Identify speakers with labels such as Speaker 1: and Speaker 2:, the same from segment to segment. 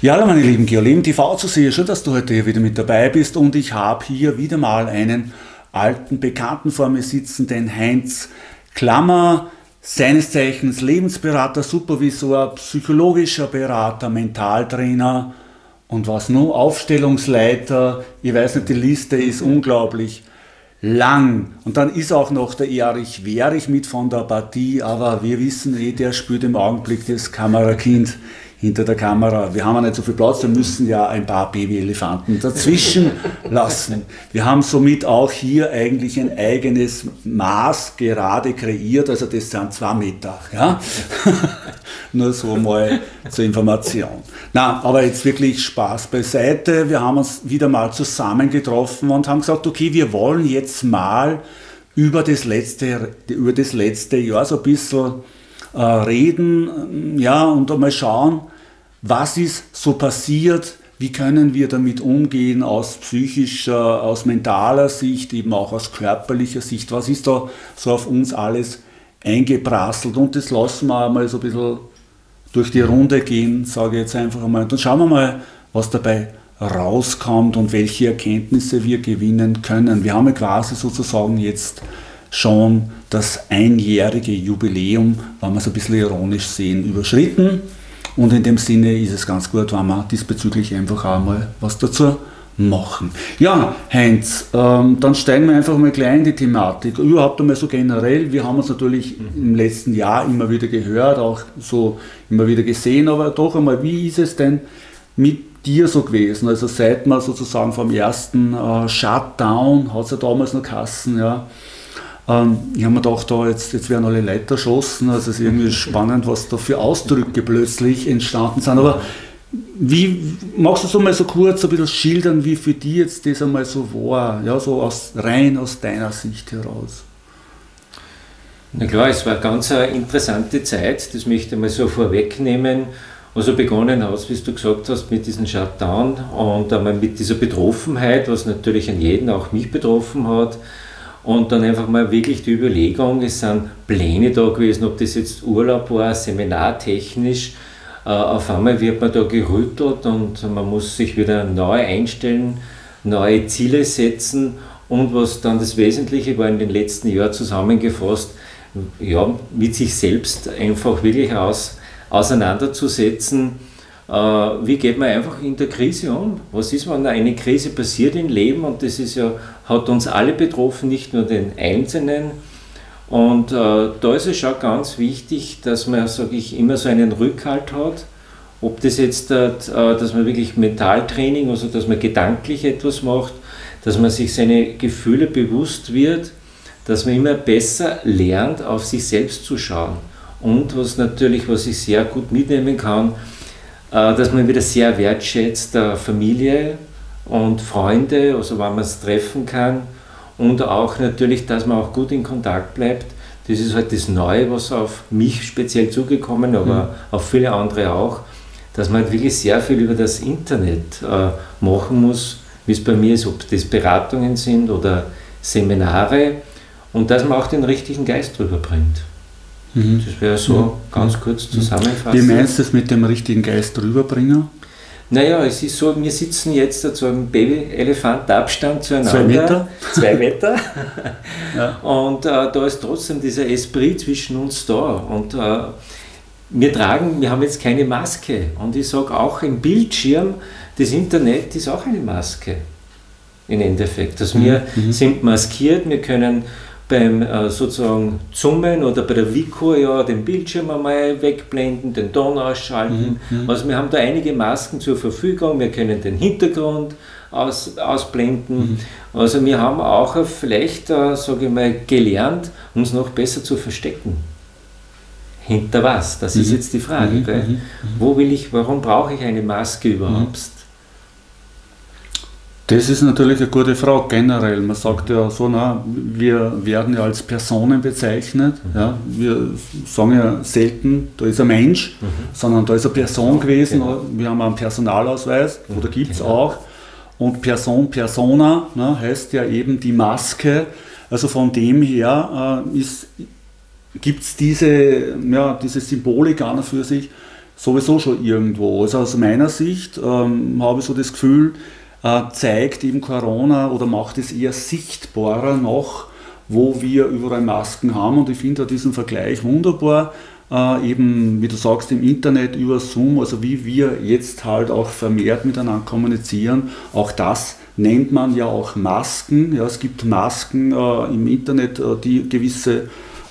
Speaker 1: Ja, hallo meine lieben Geoleben TV-Zuseher, schön, dass du heute hier wieder mit dabei bist und ich habe hier wieder mal einen alten Bekannten vor mir sitzen, den Heinz Klammer, seines Zeichens Lebensberater, Supervisor, psychologischer Berater, Mentaltrainer und was nur, Aufstellungsleiter. Ich weiß nicht, die Liste ist unglaublich lang. Und dann ist auch noch der Erich Werich mit von der Partie, aber wir wissen der spielt im Augenblick das Kamerakind hinter der Kamera. Wir haben ja nicht so viel Platz, wir müssen ja ein paar Babyelefanten dazwischen lassen. Wir haben somit auch hier eigentlich ein eigenes Maß gerade kreiert, also das sind 2 Meter. Ja? Nur so mal zur Information. Na, aber jetzt wirklich Spaß beiseite. Wir haben uns wieder mal zusammengetroffen und haben gesagt, okay, wir wollen jetzt mal über das letzte Jahr so ein bisschen reden, ja, und einmal schauen, was ist so passiert, wie können wir damit umgehen aus psychischer, aus mentaler Sicht, eben auch aus körperlicher Sicht, was ist da so auf uns alles eingeprasselt, und das lassen wir mal so ein bisschen durch die Runde gehen, sage ich jetzt einfach einmal, und dann schauen wir mal, was dabei rauskommt und welche Erkenntnisse wir gewinnen können. Wir haben ja quasi sozusagen jetzt schon das einjährige Jubiläum, wenn wir es ein bisschen ironisch sehen, überschritten. Und in dem Sinne ist es ganz gut, wenn wir diesbezüglich einfach auch mal was dazu machen. Ja, Heinz, dann steigen wir einfach mal gleich in die Thematik. Überhaupt einmal so generell, wir haben uns natürlich im letzten Jahr immer wieder gehört, auch so immer wieder gesehen, aber doch einmal, wie ist es denn mit dir so gewesen? Also seit man sozusagen vom ersten Shutdown, hat es ja damals noch geheißen, ja, ich habe mir gedacht, jetzt werden alle Leute erschossen, also es ist irgendwie spannend, was da für Ausdrücke plötzlich entstanden sind. Aber wie magst du so mal so kurz ein bisschen schildern, wie für dich jetzt das einmal so war, ja, so rein aus deiner Sicht heraus?
Speaker 2: Na klar, es war ganz eine interessante Zeit, das möchte ich mal so vorwegnehmen. Also begonnen hast, wie du gesagt hast, mit diesem Shutdown und einmal mit dieser Betroffenheit, was natürlich an jeden, auch mich betroffen hat. Und dann einfach mal wirklich die Überlegung, es sind Pläne da gewesen, ob das jetzt Urlaub war, seminartechnisch. Auf einmal wird man da gerüttelt und man muss sich wieder neu einstellen, neue Ziele setzen. Und was dann das Wesentliche war in den letzten Jahren zusammengefasst, ja, mit sich selbst einfach wirklich auseinanderzusetzen. Wie geht man einfach in der Krise um? Was ist, wenn eine Krise passiert im Leben? Und das ist ja, hat uns alle betroffen, nicht nur den Einzelnen. Und da ist es schon ganz wichtig, dass man, sage ich, immer so einen Rückhalt hat. Ob das jetzt, dass man wirklich Mentaltraining, also dass man gedanklich etwas macht, dass man sich seine Gefühle bewusst wird, dass man immer besser lernt, auf sich selbst zu schauen. Und was natürlich, was ich sehr gut mitnehmen kann, dass man wieder sehr wertschätzt Familie und Freunde, also wenn man es treffen kann, und auch natürlich, dass man auch gut in Kontakt bleibt. Das ist halt das Neue, was auf mich speziell zugekommen, aber auf viele andere auch, dass man halt wirklich sehr viel über das Internet machen muss, wie es bei mir ist, ob das Beratungen sind oder Seminare, und dass man auch den richtigen Geist drüber bringt. Das wäre so ganz kurz zusammenfassend.
Speaker 1: Wie meinst du das mit dem richtigen Geist rüberbringen?
Speaker 2: Naja, es ist so, wir sitzen jetzt zu einem Baby-Elefant-Abstand zueinander.
Speaker 1: 2 Meter.
Speaker 2: 2 Meter.
Speaker 1: Ja.
Speaker 2: Und da ist trotzdem dieser Esprit zwischen uns da. Und wir haben jetzt keine Maske. Und ich sage auch, im Bildschirm, das Internet ist auch eine Maske. Im Endeffekt. Also wir sind maskiert, wir können beim sozusagen Zoomen oder bei der Vico ja den Bildschirm einmal wegblenden, den Ton ausschalten. Also wir haben da einige Masken zur Verfügung, wir können den Hintergrund ausblenden. Also wir haben auch vielleicht, sage ich mal, gelernt, uns noch besser zu verstecken. Hinter was? Das ist jetzt die Frage. Warum brauche ich eine Maske überhaupt?
Speaker 1: Das ist natürlich eine gute Frage generell. Man sagt ja so, na, wir werden ja als Personen bezeichnet. Ja? Wir sagen ja selten, da ist ein Mensch, sondern da ist eine Person gewesen. Genau. Wir haben einen Personalausweis, oder gibt es auch. Und Persona, ne, heißt ja eben die Maske. Also von dem her gibt es diese Symbolik an und für sich sowieso schon irgendwo. Also aus meiner Sicht habe ich so das Gefühl, zeigt eben Corona oder macht es eher sichtbarer noch, wo wir überall Masken haben. Und ich finde diesen Vergleich wunderbar, eben, wie du sagst, im Internet über Zoom, also wie wir jetzt halt auch vermehrt miteinander kommunizieren. Auch das nennt man ja auch Masken. Ja, es gibt Masken im Internet, die gewisse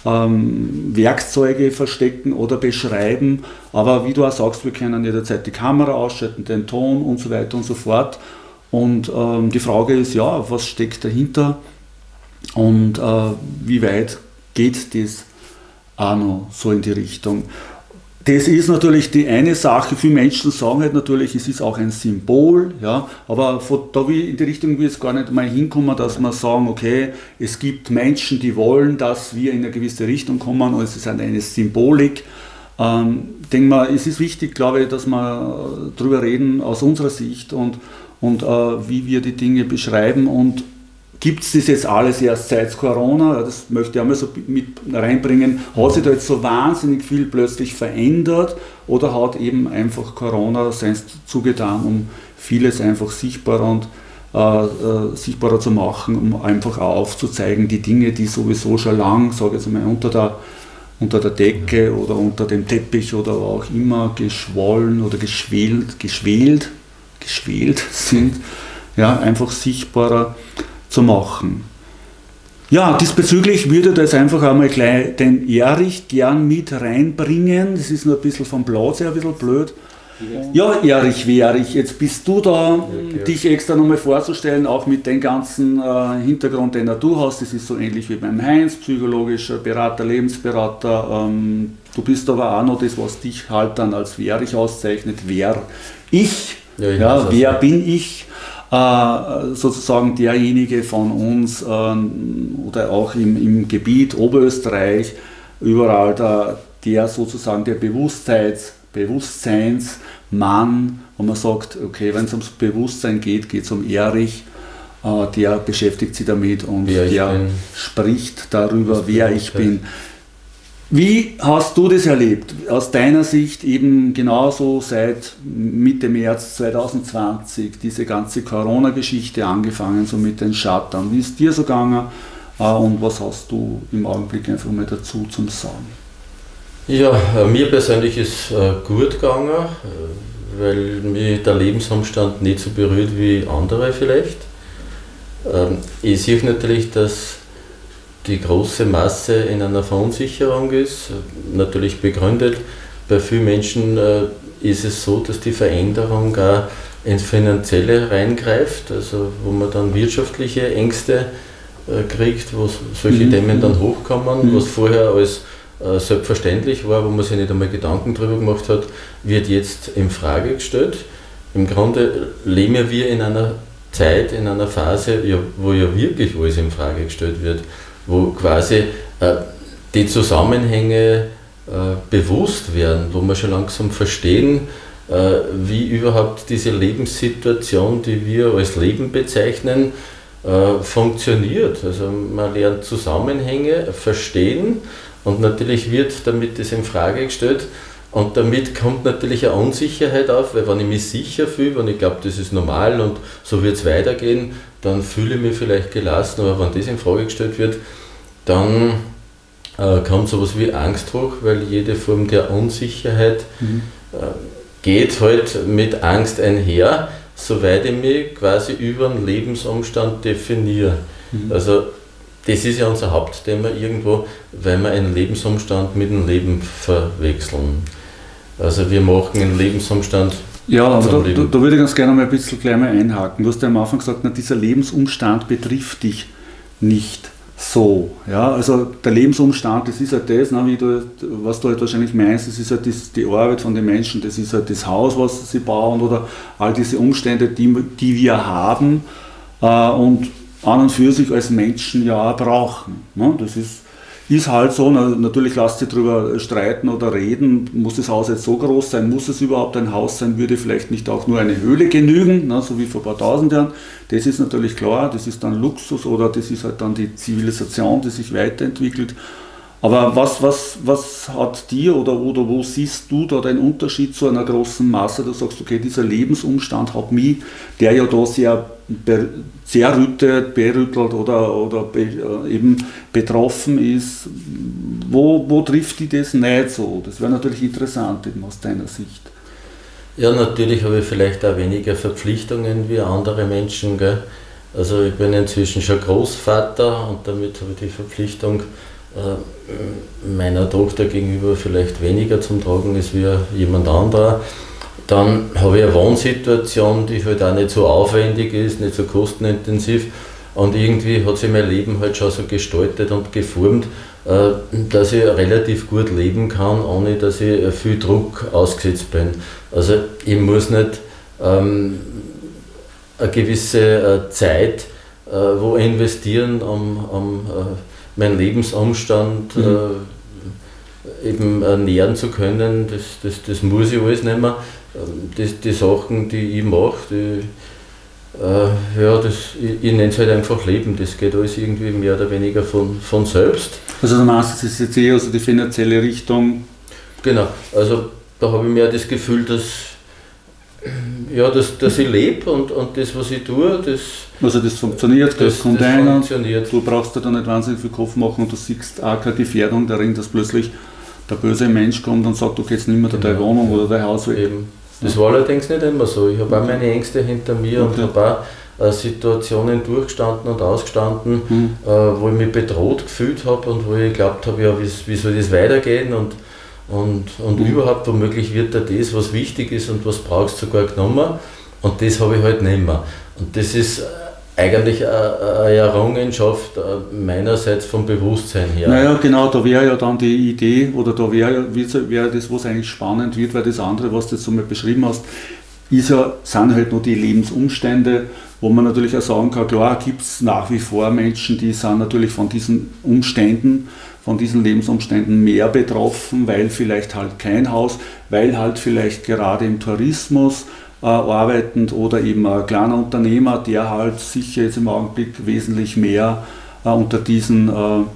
Speaker 1: Werkzeuge verstecken oder beschreiben. Aber wie du auch sagst, wir können jederzeit die Kamera ausschalten, den Ton und so weiter und so fort. Und die Frage ist, ja, was steckt dahinter und wie weit geht das auch noch so in die Richtung. Das ist natürlich die eine Sache, viele Menschen sagen halt natürlich, es ist auch ein Symbol, ja, aber von da in die Richtung will es gar nicht mal hinkommen, dass wir sagen, okay, es gibt Menschen, die wollen, dass wir in eine gewisse Richtung kommen und es ist eine Symbolik. Denke mal, es ist wichtig, glaube ich, dass wir darüber reden aus unserer Sicht und wie wir die Dinge beschreiben und gibt es das jetzt alles erst seit Corona, das möchte ich einmal so mit reinbringen, hat sich da jetzt so wahnsinnig viel plötzlich verändert oder hat eben einfach Corona seins zugetan, um vieles einfach sichtbarer zu machen, um einfach auch aufzuzeigen, die Dinge, die sowieso schon lang, sage ich jetzt mal, unter der Decke oder unter dem Teppich oder auch immer geschwollen oder geschwelt sind, ja, einfach sichtbarer zu machen. Ja, diesbezüglich würde ich das einfach einmal gleich den Erich gern mit reinbringen. Das ist nur ein bisschen vom Platz her ein bisschen blöd. Ja, Erich, jetzt bist du da, dich extra nochmal vorzustellen, auch mit dem ganzen Hintergrund, den du hast. Das ist so ähnlich wie beim Heinz, psychologischer Berater, Lebensberater. Du bist aber auch noch das, was dich halt dann als Erich auszeichnet. Wer bin ich? Sozusagen derjenige von uns oder auch im Gebiet Oberösterreich, überall der sozusagen der Bewusstseinsmann, wo man sagt, okay, wenn es ums Bewusstsein geht, geht es um Erich, der beschäftigt sich damit und der spricht darüber, wer ich bin. Wie hast du das erlebt? Aus deiner Sicht eben genauso seit Mitte März 2020, diese ganze Corona-Geschichte angefangen, so mit den Shutdown. Wie ist dir so gegangen und was hast du im Augenblick einfach mal dazu zum Sagen?
Speaker 3: Ja, mir persönlich ist gut gegangen, weil mich der Lebensumstand nicht so berührt wie andere vielleicht. Ich sehe natürlich, dass die große Masse in einer Verunsicherung ist, natürlich begründet. Bei vielen Menschen ist es so, dass die Veränderung auch ins Finanzielle reingreift, also wo man dann wirtschaftliche Ängste kriegt, wo solche Themen dann hochkommen, was vorher als selbstverständlich war, wo man sich nicht einmal Gedanken darüber gemacht hat, wird jetzt in Frage gestellt. Im Grunde leben wir in einer Zeit, in einer Phase, wo ja wirklich alles in Frage gestellt wird, wo quasi die Zusammenhänge bewusst werden, wo wir schon langsam verstehen, wie überhaupt diese Lebenssituation, die wir als Leben bezeichnen, funktioniert. Also man lernt Zusammenhänge verstehen und natürlich wird damit das in Frage gestellt und damit kommt natürlich eine Unsicherheit auf, weil wenn ich mich sicher fühle, wenn ich glaube, das ist normal und so wird es weitergehen, dann fühle ich mich vielleicht gelassen, aber wenn das in Frage gestellt wird, dann kommt sowas wie Angst hoch, weil jede Form der Unsicherheit geht halt mit Angst einher, soweit ich mich quasi über einen Lebensumstand definiere. Also das ist ja unser Hauptthema irgendwo, weil wir einen Lebensumstand mit dem Leben verwechseln. Also wir machen einen Lebensumstand.
Speaker 1: Ja, aber da würde ich ganz gerne mal ein bisschen gleich mal einhaken. Du hast ja am Anfang gesagt, na, dieser Lebensumstand betrifft dich nicht so. Ja, also der Lebensumstand, das ist halt das, na, was du halt wahrscheinlich meinst, das ist halt die Arbeit von den Menschen, das ist halt das Haus, was sie bauen oder all diese Umstände, die wir haben und an und für sich als Menschen ja auch brauchen. Ne? Das ist halt so, natürlich lasst sich darüber streiten oder reden, muss das Haus jetzt so groß sein, muss es überhaupt ein Haus sein, würde vielleicht nicht auch nur eine Höhle genügen, ne, so wie vor ein paar tausend Jahren. Das ist natürlich klar, das ist dann Luxus oder das ist halt dann die Zivilisation, die sich weiterentwickelt. Aber was hat dir oder wo siehst du da den Unterschied zu einer großen Masse? Du sagst, okay, dieser Lebensumstand hat mich, der ja da sehr berüttelt oder eben betroffen ist, wo trifft die das nicht so? Das wäre natürlich interessant eben aus deiner Sicht.
Speaker 3: Ja, natürlich habe ich vielleicht auch weniger Verpflichtungen wie andere Menschen, gell? Also ich bin inzwischen schon Großvater und damit habe ich die Verpflichtung meiner Tochter gegenüber vielleicht weniger zum Tragen ist wie jemand anderer. Dann habe ich eine Wohnsituation, die halt auch nicht so aufwendig ist, nicht so kostenintensiv und irgendwie hat sich mein Leben halt schon so gestaltet und geformt, dass ich relativ gut leben kann, ohne dass ich viel Druck ausgesetzt bin. Also ich muss nicht eine gewisse Zeit wo investieren, um meinen Lebensumstand eben nähern zu können. Das muss ich alles nicht mehr. Die Sachen, die ich mache, ich nenne es halt einfach Leben, das geht alles irgendwie mehr oder weniger von selbst.
Speaker 1: Also du meinst, das ist jetzt eher also die finanzielle Richtung?
Speaker 3: Genau, also da habe ich mehr das Gefühl, dass ich lebe und das, was ich tue,
Speaker 1: also das funktioniert, das kommt ein,
Speaker 3: funktioniert.
Speaker 1: Du brauchst dir da nicht wahnsinnig viel Kopf machen und du siehst auch keine Gefährdung darin, dass plötzlich der böse Mensch kommt und sagt, okay, jetzt nimm mir da deine Wohnung oder dein Haus weg.
Speaker 3: Eben. Das war allerdings nicht immer so. Ich habe auch meine Ängste hinter mir und habe auch Situationen durchgestanden und ausgestanden, wo ich mich bedroht gefühlt habe und wo ich geglaubt habe, ja, wie soll das weitergehen und überhaupt womöglich wird da das, was wichtig ist und was brauchst du sogar genommen und das habe ich halt nicht mehr. Und das ist eigentlich eine Errungenschaft meinerseits vom Bewusstsein her.
Speaker 1: Naja, genau, da wäre ja dann die Idee, oder da wäre das, was eigentlich spannend wird, weil das andere, was du jetzt so mal beschrieben hast, sind halt nur die Lebensumstände, wo man natürlich auch sagen kann, klar gibt es nach wie vor Menschen, die sind natürlich von diesen Umständen, von diesen Lebensumständen mehr betroffen, weil vielleicht halt kein Haus, weil halt vielleicht gerade im Tourismus arbeitend oder eben ein kleiner Unternehmer, der halt sicher jetzt im Augenblick wesentlich mehr unter diesen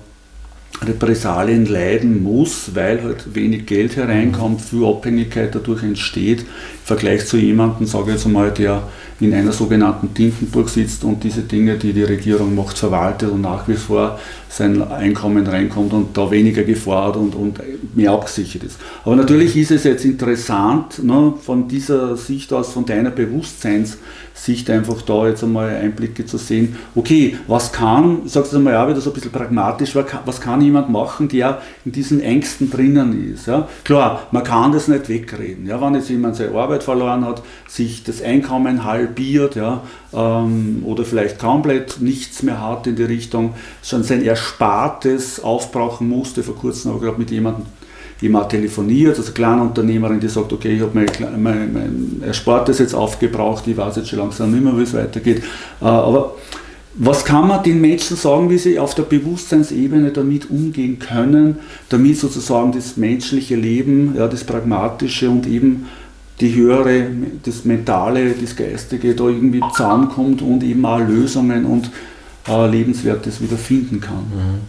Speaker 1: Repressalien leiden muss, weil halt wenig Geld hereinkommt, viel Abhängigkeit dadurch entsteht, im Vergleich zu jemandem, sage ich jetzt einmal, der in einer sogenannten Tintenburg sitzt und diese Dinge, die die Regierung macht, verwaltet und nach wie vor sein Einkommen reinkommt und da weniger Gefahr hat und mehr abgesichert ist. Aber natürlich ist es jetzt interessant, ne, von dieser Sicht aus, von deiner Bewusstseinssicht einfach da jetzt einmal Einblicke zu sehen, okay, was kann, ich sage es einmal auch wieder so ein bisschen pragmatisch, was kann jemand machen, der in diesen Ängsten drinnen ist. Ja? Klar, man kann das nicht wegreden. Ja? Wenn jetzt jemand seine Arbeit verloren hat, sich das Einkommen halbiert, ja, oder vielleicht komplett nichts mehr hat in die Richtung, schon sein Erspartes aufbrauchen musste. Vor kurzem habe ich gerade mit jemandem immer telefoniert, also eine kleine Unternehmerin, die sagt, okay, ich habe mein Erspartes jetzt aufgebraucht, ich weiß jetzt schon langsam nicht mehr, wie es weitergeht. Aber was kann man den Menschen sagen, wie sie auf der Bewusstseinsebene damit umgehen können, damit sozusagen das menschliche Leben, ja, das Pragmatische und eben die höhere, das Mentale, das Geistige da irgendwie zusammenkommt und eben auch Lösungen und Lebenswertes wieder finden kann.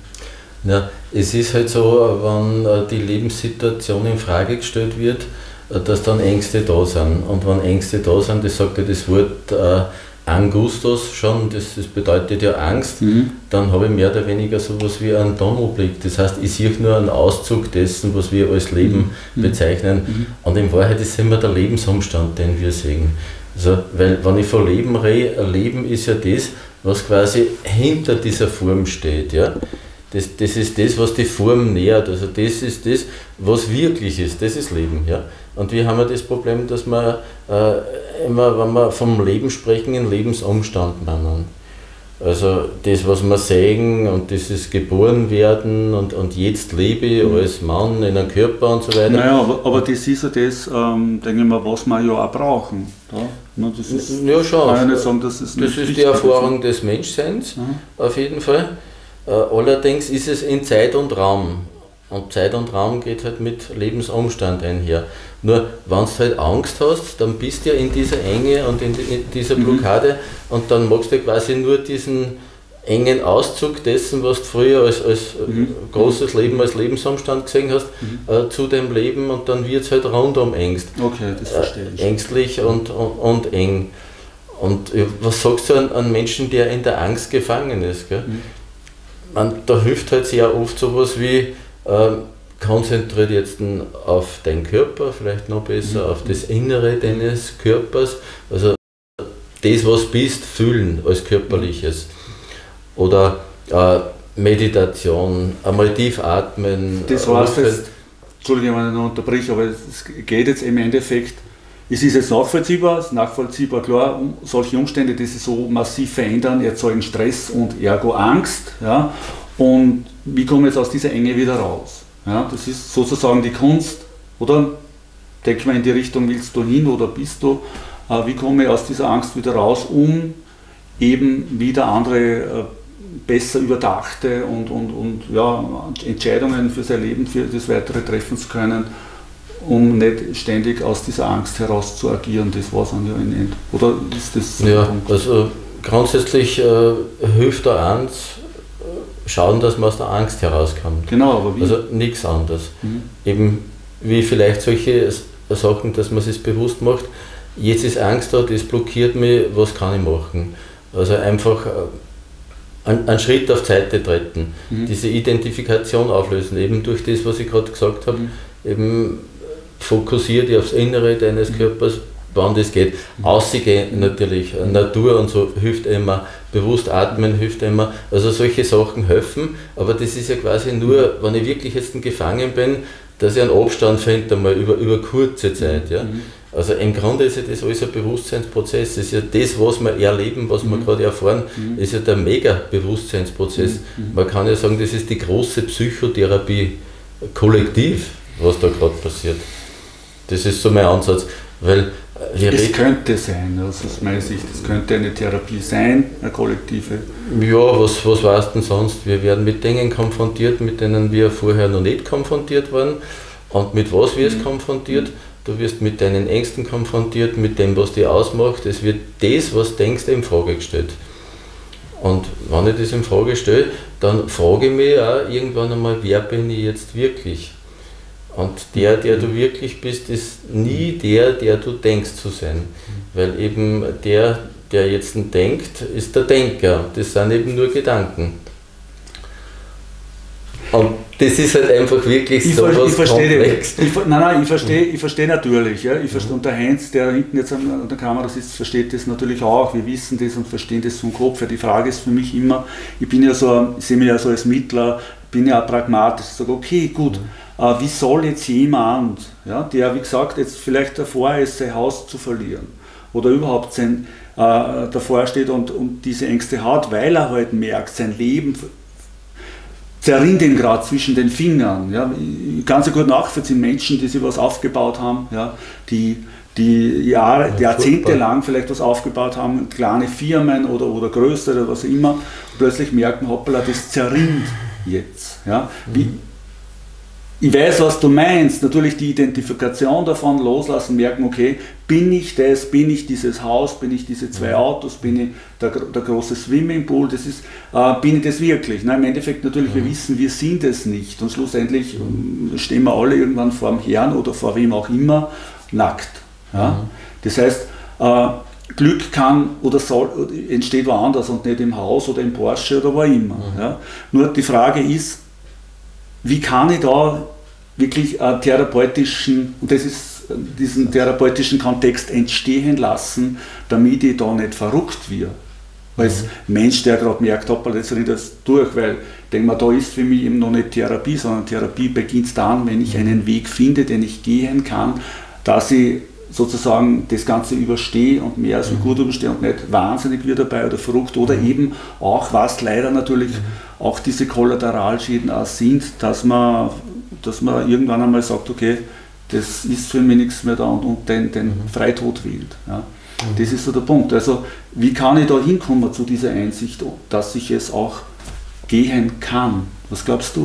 Speaker 3: Ja, es ist halt so, wenn die Lebenssituation in Frage gestellt wird, dass dann Ängste da sind. Und wenn Ängste da sind, das sagt ja das Wort Angustus schon, das bedeutet ja Angst, dann habe ich mehr oder weniger so etwas wie einen Tunnelblick. Das heißt, ich sehe nur einen Auszug dessen, was wir als Leben bezeichnen. Und in Wahrheit ist immer der Lebensumstand, den wir sehen. Also, weil wenn ich von Leben rede, Leben ist ja das, was quasi hinter dieser Form steht. Ja? Das ist das, was die Form nährt. Also das ist das, was wirklich ist. Das ist Leben. Ja? Und wir haben ja das Problem, dass wir immer, wenn wir vom Leben sprechen, einen Lebensumstand meinen. Also das, was wir sehen und dieses Geborenwerden und jetzt lebe ich als Mann in einem Körper und so weiter.
Speaker 1: Naja, aber das ist ja das, denke ich mal, was wir ja auch brauchen. Ja, das ist,
Speaker 3: ja schon.
Speaker 1: Kann ich nicht sagen, das ist
Speaker 3: die Erfahrung des Menschseins, auf jeden Fall. Allerdings ist es in Zeit und Raum. Und Zeit und Raum geht halt mit Lebensumstand einher. Nur wenn du halt Angst hast, dann bist du ja in dieser Enge und in dieser Blockade und dann magst du quasi nur diesen engen Auszug dessen, was du früher als großes Leben, als Lebensumstand gesehen hast, zu dem Leben, und dann wird es halt rundum Ängst.
Speaker 1: Okay, das verstehe ich.
Speaker 3: Ängstlich und eng. Und was sagst du an einen Menschen, der in der Angst gefangen ist? Gell? Da hilft halt sehr oft sowas wie, konzentriert jetzt auf deinen Körper, vielleicht noch besser, auf das Innere deines Körpers, also das, was bist, fühlen als Körperliches. Oder Meditation, einmal tief atmen.
Speaker 1: Das heißt jetzt, Entschuldige, wenn ich noch unterbreche, aber es geht jetzt im Endeffekt, es ist jetzt nachvollziehbar, klar, solche Umstände, die sich so massiv verändern, erzeugen Stress und ergo Angst. Ja? Und wie komme ich jetzt aus dieser Enge wieder raus? Ja? Das ist sozusagen die Kunst, oder? Denk mal in die Richtung, willst du hin oder bist du? Wie komme ich aus dieser Angst wieder raus, um eben wieder andere besser überdachte und ja, Entscheidungen für sein Leben, für das Weitere treffen zu können, um nicht ständig aus dieser Angst heraus zu agieren. Das war es dann ja in End. Oder ist das
Speaker 3: ja, Punkt? Also grundsätzlich hilft da eins, schauen, dass man aus der Angst herauskommt.
Speaker 1: Genau, aber wie?
Speaker 3: Also nichts anderes. Eben wie vielleicht solche Sachen, dass man sich bewusst macht, jetzt ist Angst da, das blockiert mich, was kann ich machen? Also einfach einen Schritt auf die Seite treten, diese Identifikation auflösen, eben durch das, was ich gerade gesagt habe, eben fokussiert dich aufs Innere deines Körpers, wann das geht. Ausgehen natürlich, Natur und so hilft immer, bewusst atmen hilft immer, also solche Sachen helfen, aber das ist ja quasi nur, wenn ich wirklich jetzt gefangen bin, dass ich einen Abstand finde, einmal über kurze Zeit. Ja? Also im Grunde ist ja das alles ein Bewusstseinsprozess, das ist ja das, was wir erleben, was wir gerade erfahren, ist ja der Mega-Bewusstseinsprozess. Man kann ja sagen, das ist die große Psychotherapie kollektiv, was da gerade passiert. Das ist so mein Ansatz. Weil
Speaker 1: es könnte sein, also aus meiner Sicht, es könnte eine Therapie sein, eine kollektive.
Speaker 3: Ja, was weißt du denn sonst? Wir werden mit Dingen konfrontiert, mit denen wir vorher noch nicht konfrontiert waren. Und mit was wirst du konfrontiert? Du wirst mit deinen Ängsten konfrontiert, mit dem, was dich ausmacht. Es wird das, was du denkst, in Frage gestellt. Und wenn ich das in Frage stelle, dann frage ich mich auch irgendwann einmal, wer bin ich jetzt wirklich? Und der du wirklich bist, ist nie der du denkst zu sein. Weil eben der jetzt denkt, ist der Denker. Das sind eben nur Gedanken. Und das ist halt einfach wirklich so was komplex.
Speaker 1: Ich verstehe natürlich. Ja. Und der Heinz, der hinten jetzt an der Kamera sitzt, versteht das natürlich auch. Wir wissen das und verstehen das vom Kopf. Ja, die Frage ist für mich immer, ich sehe mich ja so als Mittler, bin ja auch pragmatisch. Ich sage, okay, gut, wie soll jetzt jemand, ja, der, wie gesagt, jetzt vielleicht davor ist, sein Haus zu verlieren oder überhaupt davor steht und diese Ängste hat, weil er halt merkt, sein Leben zerrinnt ihn gerade zwischen den Fingern. Ja. Ich kann es ja gut nachvollziehen, Menschen, die sich was aufgebaut haben, ja, die jahrzehntelang vielleicht was aufgebaut haben, kleine Firmen oder größere oder was immer, und plötzlich merken, hoppala, das zerrinnt jetzt. Ja. Ich weiß, was du meinst, natürlich die Identifikation davon loslassen, merken, okay, bin ich das, bin ich dieses Haus, bin ich diese 2 Autos, bin ich der große Swimmingpool, bin ich das wirklich? Im Endeffekt natürlich, wir wissen, wir sind es nicht und schlussendlich stehen wir alle irgendwann vor dem Herrn oder vor wem auch immer nackt. Ja? Das heißt, Glück kann oder entsteht woanders und nicht im Haus oder im Porsche oder wo immer. Ja? Nur die Frage ist, wie kann ich da wirklich diesen therapeutischen Kontext entstehen lassen, damit ich da nicht verrückt werde? Als Mensch, der gerade merkt, hoppala, jetzt rennt das durch, weil ich denke mal, da ist für mich eben noch nicht Therapie, sondern Therapie beginnt dann, wenn ich einen Weg finde, den ich gehen kann, dass ich sozusagen das Ganze überstehe und mehr als gut überstehe und nicht wahnsinnig wird dabei oder verrückt oder eben auch, was leider natürlich auch diese Kollateralschäden auch sind, dass man irgendwann einmal sagt, okay, das ist für mich nichts mehr da und den Freitod wählt. Ja. Das ist so der Punkt. Also wie kann ich da hinkommen zu dieser Einsicht, dass ich es auch gehen kann? Was glaubst du?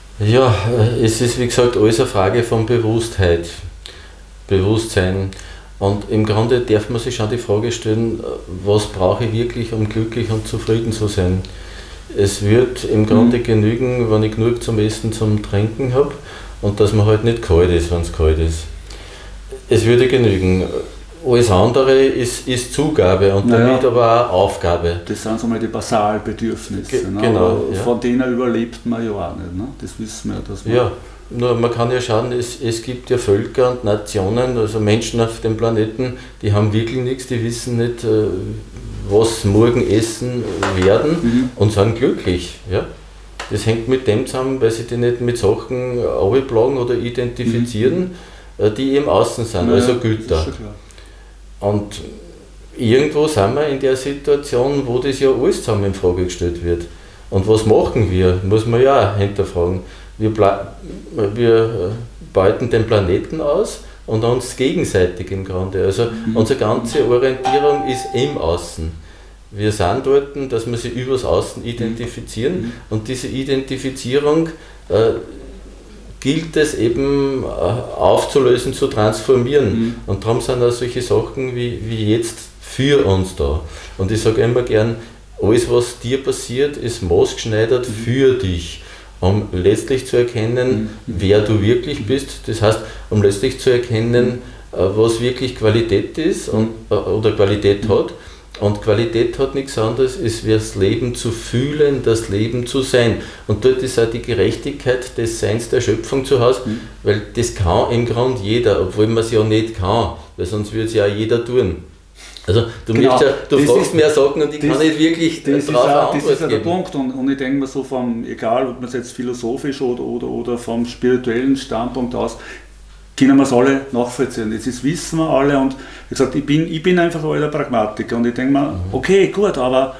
Speaker 3: Ja, es ist wie gesagt alles eine Frage von Bewusstheit. Bewusstsein. Und im Grunde darf man sich schon die Frage stellen, was brauche ich wirklich, um glücklich und zufrieden zu sein? Es wird im Grunde genügen, wenn ich genug zum Essen, zum Trinken habe und dass man halt nicht kalt ist, wenn es kalt ist. Es würde genügen. Alles andere ist Zugabe und damit aber auch Aufgabe.
Speaker 1: Das sind so mal die Basalbedürfnisse. Ne?
Speaker 3: Genau.
Speaker 1: Aber von denen überlebt man ja auch nicht. Ne? Das wissen wir. Dass man
Speaker 3: Ja, nur man kann ja schauen, es gibt ja Völker und Nationen, also Menschen auf dem Planeten, die haben wirklich nichts, die wissen nicht, was morgen essen werden und sind glücklich. Ja? Das hängt mit dem zusammen, weil sie die nicht mit Sachen abplagen oder identifizieren, die im Außen sind, also Güter.
Speaker 1: Das ist schon klar.
Speaker 3: Und irgendwo sind wir in der Situation, wo das ja alles zusammen in Frage gestellt wird. Und was machen wir? Muss man ja auch hinterfragen. Wir beuten den Planeten aus und uns gegenseitig im Grunde. Also unsere ganze Orientierung ist im Außen. Wir sind dort, dass wir sie übers Außen identifizieren und diese Identifizierung gilt es eben aufzulösen, zu transformieren. Und darum sind auch solche Sachen wie jetzt für uns da. Und ich sage immer gern, alles was dir passiert, ist maßgeschneidert für dich, um letztlich zu erkennen, wer du wirklich bist. Das heißt, um letztlich zu erkennen, was wirklich Qualität ist oder Qualität hat. Und Qualität hat nichts anderes, es wäre das Leben zu fühlen, das Leben zu sein. Und dort ist auch die Gerechtigkeit des Seins der Schöpfung zu Hause, weil das kann im Grunde jeder, obwohl man es ja nicht kann, weil sonst würde es ja auch jeder tun. Also du fragst mir Sachen und ich kann nicht wirklich
Speaker 1: darauf
Speaker 3: antworten.
Speaker 1: Das ist ja der Punkt und ich denke mir so egal ob man es jetzt philosophisch oder vom spirituellen Standpunkt aus, können wir es alle nachvollziehen. Das wissen wir alle und wie gesagt, ich bin einfach alter Pragmatiker und ich denke mir, okay, gut, aber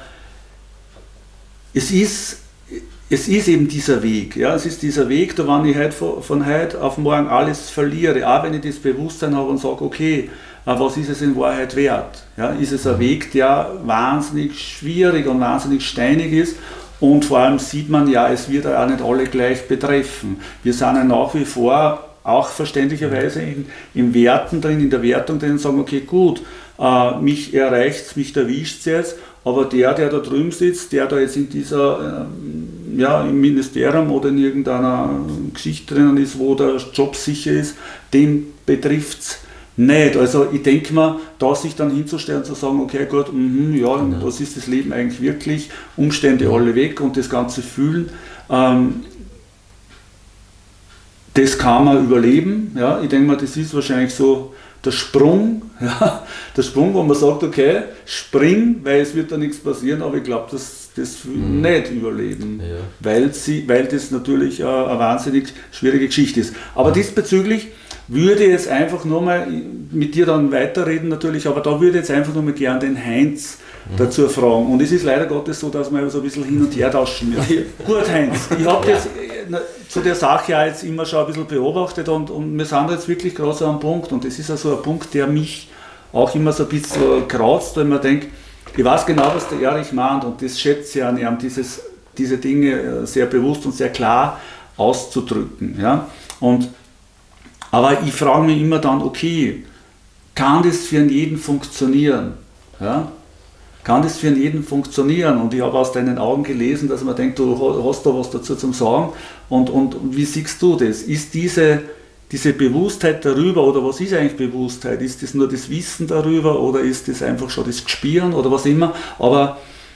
Speaker 1: es ist eben dieser Weg. Ja? Es ist dieser Weg, da wenn ich halt von heute auf morgen alles verliere, auch wenn ich das Bewusstsein habe und sage, okay, was ist es in Wahrheit wert? Ja? Ist es ein Weg, der wahnsinnig schwierig und wahnsinnig steinig ist? Und vor allem sieht man ja, es wird auch nicht alle gleich betreffen. Wir sind ja nach wie vor auch verständlicherweise in Werten drin, in der Wertung drin und sagen, okay, gut, mich erreicht es, mich erwischt es jetzt, aber der da drüben sitzt, der da jetzt in dieser, im Ministerium oder in irgendeiner Geschichte drinnen ist, wo der Job sicher ist, den betrifft es nicht. Also ich denke mir, da sich dann hinzustellen und zu sagen, okay, gut, was ist das Leben eigentlich wirklich, Umstände alle weg und das Ganze fühlen, das kann man überleben. Ja. Ich denke mal, das ist wahrscheinlich so der Sprung, wo man sagt, okay, spring, weil es wird da nichts passieren, aber ich glaube, dass das nicht überleben, weil das natürlich eine wahnsinnig schwierige Geschichte ist. Aber diesbezüglich würde ich jetzt einfach nur mal mit dir dann weiterreden natürlich, aber da würde ich jetzt einfach nur mal gern den Heinz dazu fragen. Und es ist leider Gottes so, dass wir so ein bisschen hin und her tauschen müssen. Gut, Heinz, ich habe das zu der Sache ja jetzt immer schon ein bisschen beobachtet und wir sind jetzt wirklich gerade so am Punkt und das ist also ein Punkt, der mich auch immer so ein bisschen kratzt, weil man denkt, ich weiß genau, was der Erich meint und das schätze ich an ihm, diese Dinge sehr bewusst und sehr klar auszudrücken. Ja? Aber ich frage mich immer dann, okay, kann das für jeden funktionieren? Ja? Kann das für jeden funktionieren? Und ich habe aus deinen Augen gelesen, dass man denkt, du hast da was dazu zum Sagen. Und wie siehst du das? Ist diese Bewusstheit darüber, oder was ist eigentlich Bewusstheit? Ist das nur das Wissen darüber oder ist das einfach schon das Gespüren oder was immer? Aber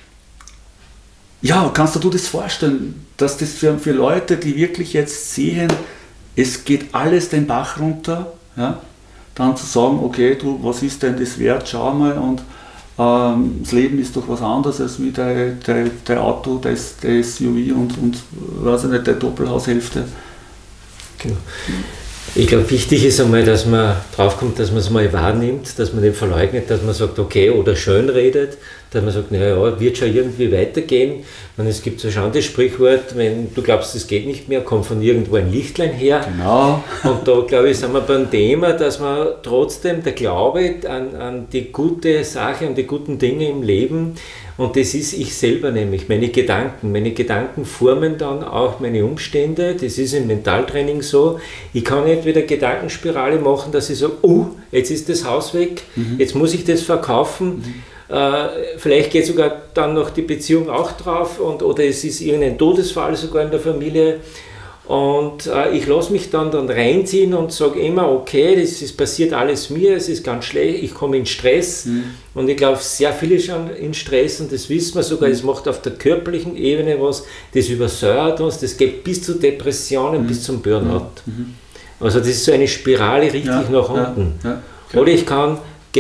Speaker 1: ja, kannst du dir das vorstellen, dass das für Leute, die wirklich jetzt sehen, es geht alles den Bach runter, ja? Dann zu sagen, okay, du, was ist denn das wert, schau mal, und das Leben ist doch was anderes als wie dein Auto, der SUV und weiß ich nicht, der Doppelhaushälfte.
Speaker 2: Genau. Ich glaube, wichtig ist einmal, dass man draufkommt, dass man es mal wahrnimmt, dass man nicht verleugnet, dass man sagt, okay, oder schön redet, dass man sagt, naja, wird schon irgendwie weitergehen. Es gibt so schon das Sprichwort, wenn du glaubst, es geht nicht mehr, kommt von irgendwo ein Lichtlein her.
Speaker 1: Genau.
Speaker 2: Und da, glaube ich, sind wir beim Thema, dass man trotzdem der Glaube an die gute Sache, an die guten Dinge im Leben, und das ist ich selber nämlich, meine Gedanken formen dann auch meine Umstände, das ist im Mentaltraining so, ich kann nicht wieder Gedankenspirale machen, dass ich sage, jetzt ist das Haus weg, jetzt muss ich das verkaufen, vielleicht geht sogar dann noch die Beziehung auch drauf, oder es ist irgendein Todesfall sogar in der Familie. Und ich lasse mich dann reinziehen und sage immer, okay, das passiert alles mir, es ist ganz schlecht, ich komme in Stress. Und ich glaube, sehr viele schon in Stress, und das wissen wir sogar, es macht auf der körperlichen Ebene was, das übersäuert uns, das geht bis zu Depressionen, bis zum Burnout. Also das ist so eine Spirale richtig nach unten. Oder ich kann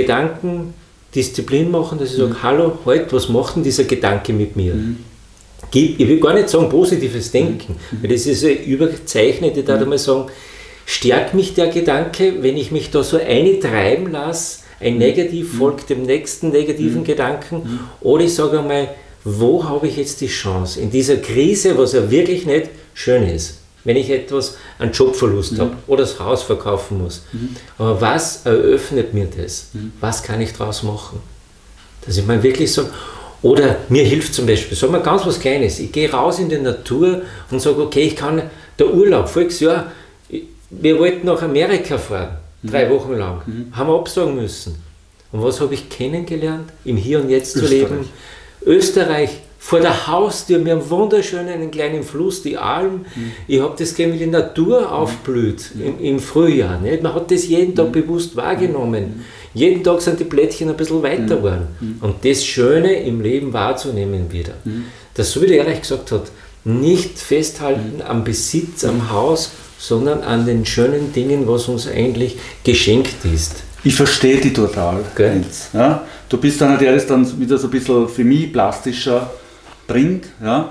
Speaker 2: Gedankendisziplin machen, dass ich sage, hallo, halt, was macht denn dieser Gedanke mit mir? Ich will gar nicht sagen positives Denken, weil das ist ein überzeichnet, ich würde mal sagen, stärkt mich der Gedanke, wenn ich mich da so eintreiben lasse, ein Negativ folgt dem nächsten negativen Gedanken, oder ich sage einmal, wo habe ich jetzt die Chance in dieser Krise, was ja wirklich nicht schön ist, wenn ich einen Jobverlust habe oder das Haus verkaufen muss, aber was eröffnet mir das? Was kann ich daraus machen? Dass ich mal wirklich sage, oder mir hilft zum Beispiel, sagen wir ganz was Kleines, ich gehe raus in die Natur und sage, okay, ich kann, der Urlaub, voriges Jahr, wir wollten nach Amerika fahren, 3 Wochen lang, haben wir absagen müssen. Und was habe ich kennengelernt? Im Hier und Jetzt zu leben. Österreich, vor der Haustür, wir haben wunderschön einen kleinen Fluss, die Alm. Ich habe das gesehen, wie die Natur aufblüht im Frühjahr. Nicht? Man hat das jeden Tag bewusst wahrgenommen. Jeden Tag sind die Blättchen ein bisschen weiter geworden. Und das Schöne im Leben wahrzunehmen wieder. Dass, so wie der Erich gesagt hat, nicht festhalten am Besitz, am Haus, sondern an den schönen Dingen, was uns eigentlich geschenkt ist.
Speaker 1: Ich verstehe dich total.
Speaker 2: Okay.
Speaker 1: Ja? Du bist einer, der das dann wieder so ein bisschen für mich plastischer bringt. Ja?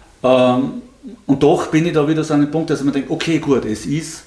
Speaker 1: Und doch bin ich da wieder so an dem Punkt, dass ich mir denke, okay, gut, es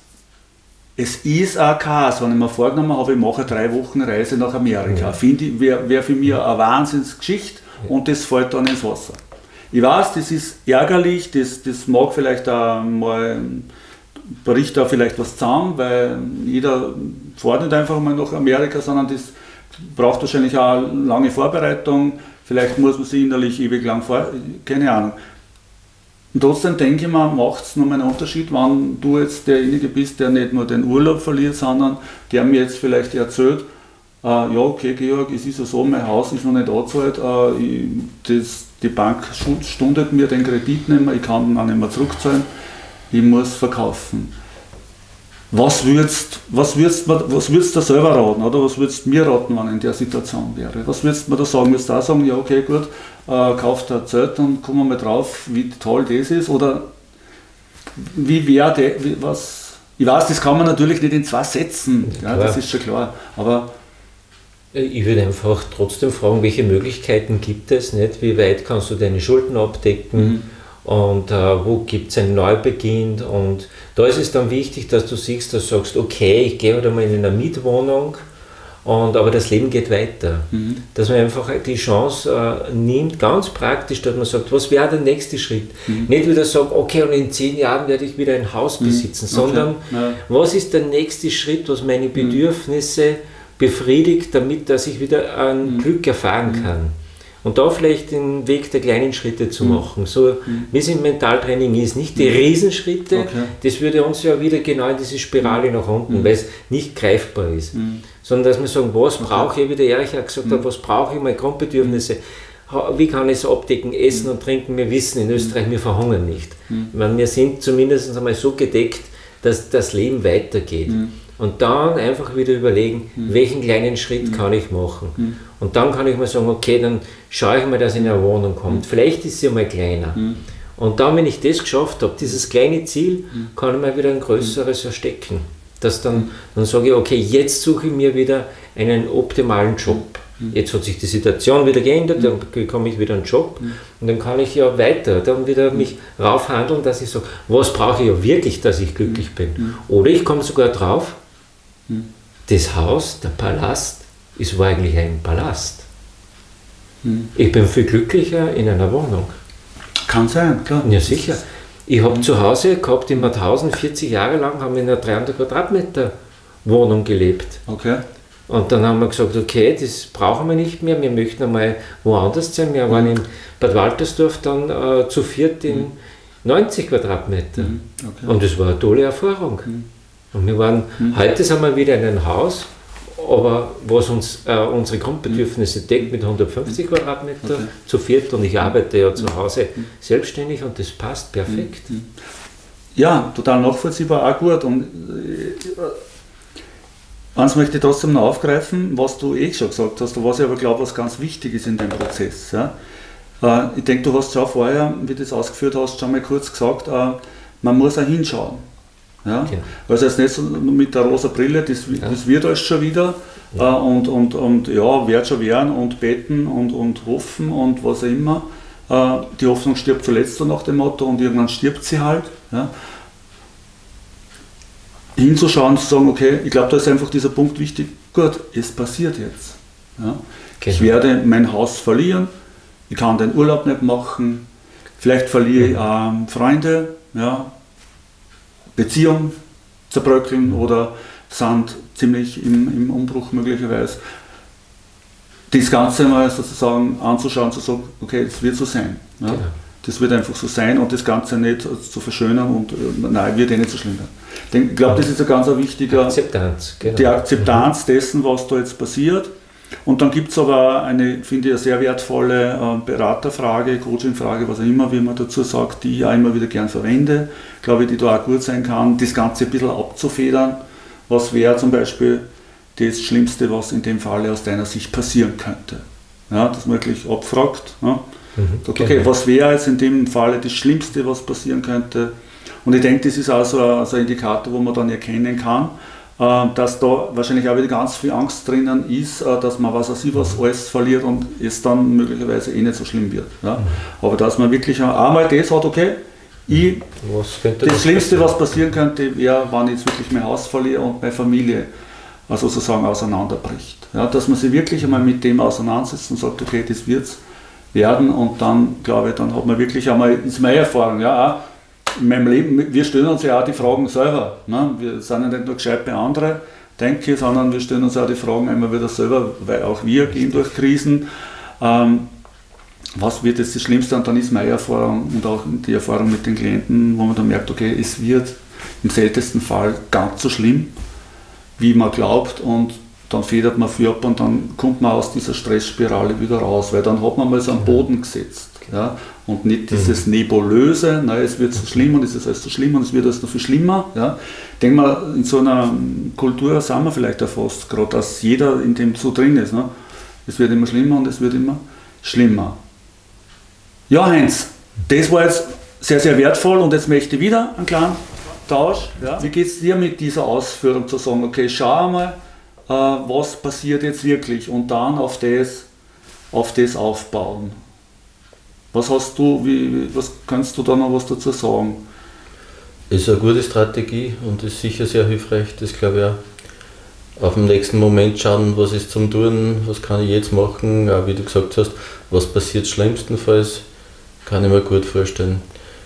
Speaker 1: ist auch Chaos, wenn ich mir vorgenommen habe, ich mache 3 Wochen Reise nach Amerika. Finde ich, wäre für mich eine Wahnsinnsgeschichte, und das fällt dann ins Wasser. Ich weiß, das ist ärgerlich, das mag vielleicht auch mal, bricht da vielleicht was zusammen, weil jeder fährt nicht einfach mal nach Amerika, sondern das braucht wahrscheinlich auch eine lange Vorbereitung, vielleicht muss man sich innerlich ewig lang keine Ahnung. Und trotzdem denke ich mir, macht es nochmal einen Unterschied, wenn du jetzt derjenige bist, der nicht nur den Urlaub verliert, sondern der mir jetzt vielleicht erzählt, ja okay Georg, es ist ja so, mein Haus ist noch nicht angezahlt, die Bank stundet mir den Kredit nicht mehr, ich kann ihn auch nicht mehr zurückzahlen, ich muss verkaufen. Was würdest du selber raten, oder was würdest du mir raten, wenn ich in der Situation wäre? Was würdest du mir da sagen? Würdest du auch sagen, ja okay gut, kauft ein Zelt und kommen wir mal drauf, wie toll das ist? Oder wie wäre was? Ich weiß, das kann man natürlich nicht in 2 Sätzen, ja, das ist schon klar. Aber
Speaker 2: ich würde einfach trotzdem fragen, welche Möglichkeiten gibt es, nicht? Wie weit kannst du deine Schulden abdecken? Und wo gibt es einen Neubeginn, und da ist es dann wichtig, dass du siehst, dass du sagst, okay, ich gehe halt mal in eine Mietwohnung, aber das Leben geht weiter. Dass man einfach die Chance nimmt, ganz praktisch, dass man sagt, was wäre der nächste Schritt? Nicht wieder sagen, okay, und in 10 Jahren werde ich wieder ein Haus besitzen, sondern was ist der nächste Schritt, was meine Bedürfnisse befriedigt, damit dass ich wieder ein Glück erfahren kann. Und da vielleicht den Weg der kleinen Schritte zu machen, so wie es im Mentaltraining ist, nicht die Riesenschritte, das würde uns ja wieder genau in diese Spirale nach unten, weil es nicht greifbar ist, sondern dass wir sagen, was brauche ich, wie der Erich auch gesagt hat, was brauche ich, meine Grundbedürfnisse, wie kann ich es abdecken, essen und trinken, wir wissen in Österreich, wir verhungern nicht. Wir sind zumindest einmal so gedeckt, dass das Leben weitergeht. Und dann einfach wieder überlegen, welchen kleinen Schritt kann ich machen. Und dann kann ich mal sagen, okay, dann schaue ich mal, dass ich in eine Wohnung kommt. Vielleicht ist sie mal kleiner. Und dann, wenn ich das geschafft habe, dieses kleine Ziel, kann ich mal wieder ein größeres erstecken. Dann sage ich, okay, jetzt suche ich mir wieder einen optimalen Job. Jetzt hat sich die Situation wieder geändert, dann bekomme ich wieder einen Job und dann kann ich ja weiter, dann wieder mich raufhandeln, dass ich sage, was brauche ich ja wirklich, dass ich glücklich bin. Oder ich komme sogar drauf, das Haus, der Palast, war eigentlich ein Palast. Ich bin viel glücklicher in einer Wohnung.
Speaker 1: Kann sein, klar.
Speaker 2: Ja, sicher. Ich habe zu Hause gehabt, in Mauthausen, 40 Jahre lang haben wir in einer 300 Quadratmeter Wohnung gelebt.
Speaker 1: Okay.
Speaker 2: Und dann haben wir gesagt, okay, das brauchen wir nicht mehr, wir möchten einmal woanders sein. Wir waren in Bad Waltersdorf dann zu viert in 90 Quadratmeter.
Speaker 1: Okay.
Speaker 2: Und das war eine tolle Erfahrung. Und wir waren, heute sind wir wieder in einem Haus, aber was uns unsere Grundbedürfnisse deckt mit 150 Quadratmeter zu viert, und ich arbeite ja zu Hause selbstständig und das passt perfekt.
Speaker 1: Ja, total nachvollziehbar, auch gut. Und eins möchte ich trotzdem noch aufgreifen, was du schon gesagt hast, was ich aber glaube, was ganz wichtig ist in dem Prozess. Ja. Ich denke, du hast schon vorher, wie du das ausgeführt hast, schon mal kurz gesagt, man muss auch hinschauen. Ja? Okay. Also jetzt nicht so mit der rosa Brille, das wird alles schon wieder und ja, wird schon werden und beten und hoffen und was auch immer. Die Hoffnung stirbt zuletzt, so nach dem Motto, und irgendwann stirbt sie halt. Ja? Hinzuschauen, zu sagen, okay, ich glaube, da ist einfach dieser Punkt wichtig, gut, es passiert jetzt. Ja? Okay. Ich werde mein Haus verlieren, ich kann den Urlaub nicht machen, vielleicht verliere ich Freunde, ja, Beziehungen zerbröckeln oder sind ziemlich im Umbruch möglicherweise. Das Ganze mal sozusagen anzuschauen, zu sagen, okay, es wird so sein. Ja? Genau. Das wird einfach so sein und das Ganze nicht zu verschönern und nein, wird nicht so schlimm werden. Ich glaube, das ist ein ganz wichtiger
Speaker 2: Akzeptanz, genau.
Speaker 1: Die Akzeptanz dessen, was da jetzt passiert. Und dann gibt es aber eine, finde ich, eine sehr wertvolle Beraterfrage, Coachingfrage, was auch immer, wie man dazu sagt, die ich auch immer wieder gern verwende, glaube ich, die da auch gut sein kann, das Ganze ein bisschen abzufedern. Was wäre zum Beispiel das Schlimmste, was in dem Falle aus deiner Sicht passieren könnte? Ja, dass man wirklich abfragt. Ja. Okay, was wäre jetzt in dem Falle das Schlimmste, was passieren könnte? Und ich denke, das ist auch so ein Indikator, wo man dann erkennen kann, dass da wahrscheinlich auch wieder ganz viel Angst drinnen ist, dass man was alles verliert und es dann möglicherweise nicht so schlimm wird. Ja? Aber dass man wirklich einmal das hat, okay, das Schlimmste, was passieren könnte, wäre, wenn ich jetzt wirklich mein Haus verliere und meine Familie sozusagen auseinanderbricht. Ja? Dass man sich wirklich einmal mit dem auseinandersetzt und sagt, okay, das wird es werden, und dann, glaube ich, dann hat man wirklich einmal, ist meine Erfahrung, ja, auch in meinem Leben, wir stellen uns ja auch die Fragen selber. Ne? Wir sind ja nicht nur gescheit bei anderen, denke ich, sondern wir stellen uns auch die Fragen immer wieder selber, weil auch wir gehen durch Krisen. Was wird jetzt das Schlimmste? Und dann ist meine Erfahrung und auch die Erfahrung mit den Klienten, wo man dann merkt, okay, es wird im seltensten Fall ganz so schlimm, wie man glaubt, und dann federt man viel ab und dann kommt man aus dieser Stressspirale wieder raus, weil dann hat man mal so einen Boden gesetzt. Ja, und nicht dieses Nebulöse, nein, es wird so schlimm und es ist alles so schlimm und es wird alles noch viel schlimmer. Ja. Ich denke mal, in so einer Kultur sind wir vielleicht erfasst, gerade dass jeder in dem so drin ist. Ne. Es wird immer schlimmer und es wird immer schlimmer. Ja, Heinz, das war jetzt sehr, sehr wertvoll, und jetzt möchte ich wieder einen kleinen Tausch. Ja. Wie geht es dir mit dieser Ausführung, zu sagen, okay, schau einmal, was passiert jetzt wirklich, und dann auf das aufbauen? Was hast du, was kannst du da noch was dazu sagen?
Speaker 3: Es ist eine gute Strategie und ist sicher sehr hilfreich. Das glaube ich auch. Auf den nächsten Moment schauen, was ist zum Tun, was kann ich jetzt machen, auch wie du gesagt hast, was passiert schlimmstenfalls, kann ich mir gut vorstellen.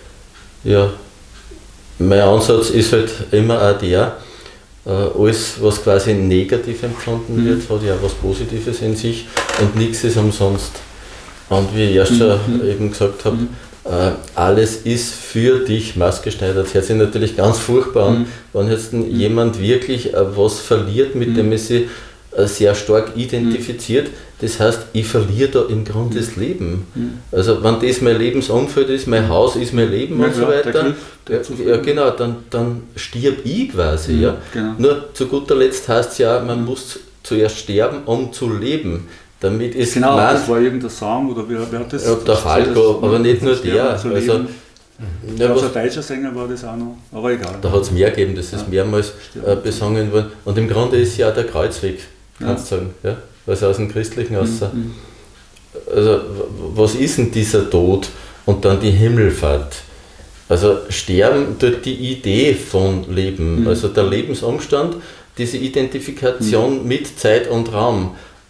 Speaker 3: Ja, mein Ansatz ist halt immer auch der, alles, was quasi negativ empfunden wird, hat ja auch was Positives in sich und nichts ist umsonst. Und wie ich erst schon eben gesagt habe, alles ist für dich maßgeschneidert. Das hört sich natürlich ganz furchtbar an, wenn jetzt jemand wirklich was verliert, mit dem er sich sehr stark identifiziert. Das heißt, ich verliere da im Grunde das Leben. Also wenn das mein Lebensumfeld ist, mein Haus ist mein Leben und so weiter, ja genau, dann stirb ich quasi. Ja. Genau. Nur zu guter Letzt heißt es ja, man muss zuerst sterben, um zu leben. Damit ist
Speaker 1: genau, das war irgendein Song, oder wer hat das?
Speaker 3: Ja, der Falco, aber nicht nur der. Also,
Speaker 1: ein deutscher Sänger war das auch noch, aber egal.
Speaker 3: Da hat es mehr gegeben, das ist mehrmals besungen worden. Und im Grunde ist ja auch der Kreuzweg, kannst du sagen, ja? Also aus dem Christlichen aussah. Also, was ist denn dieser Tod und dann die Himmelfahrt? Also, sterben tut die Idee von Leben, also der Lebensumstand, diese Identifikation mit Zeit und Raum.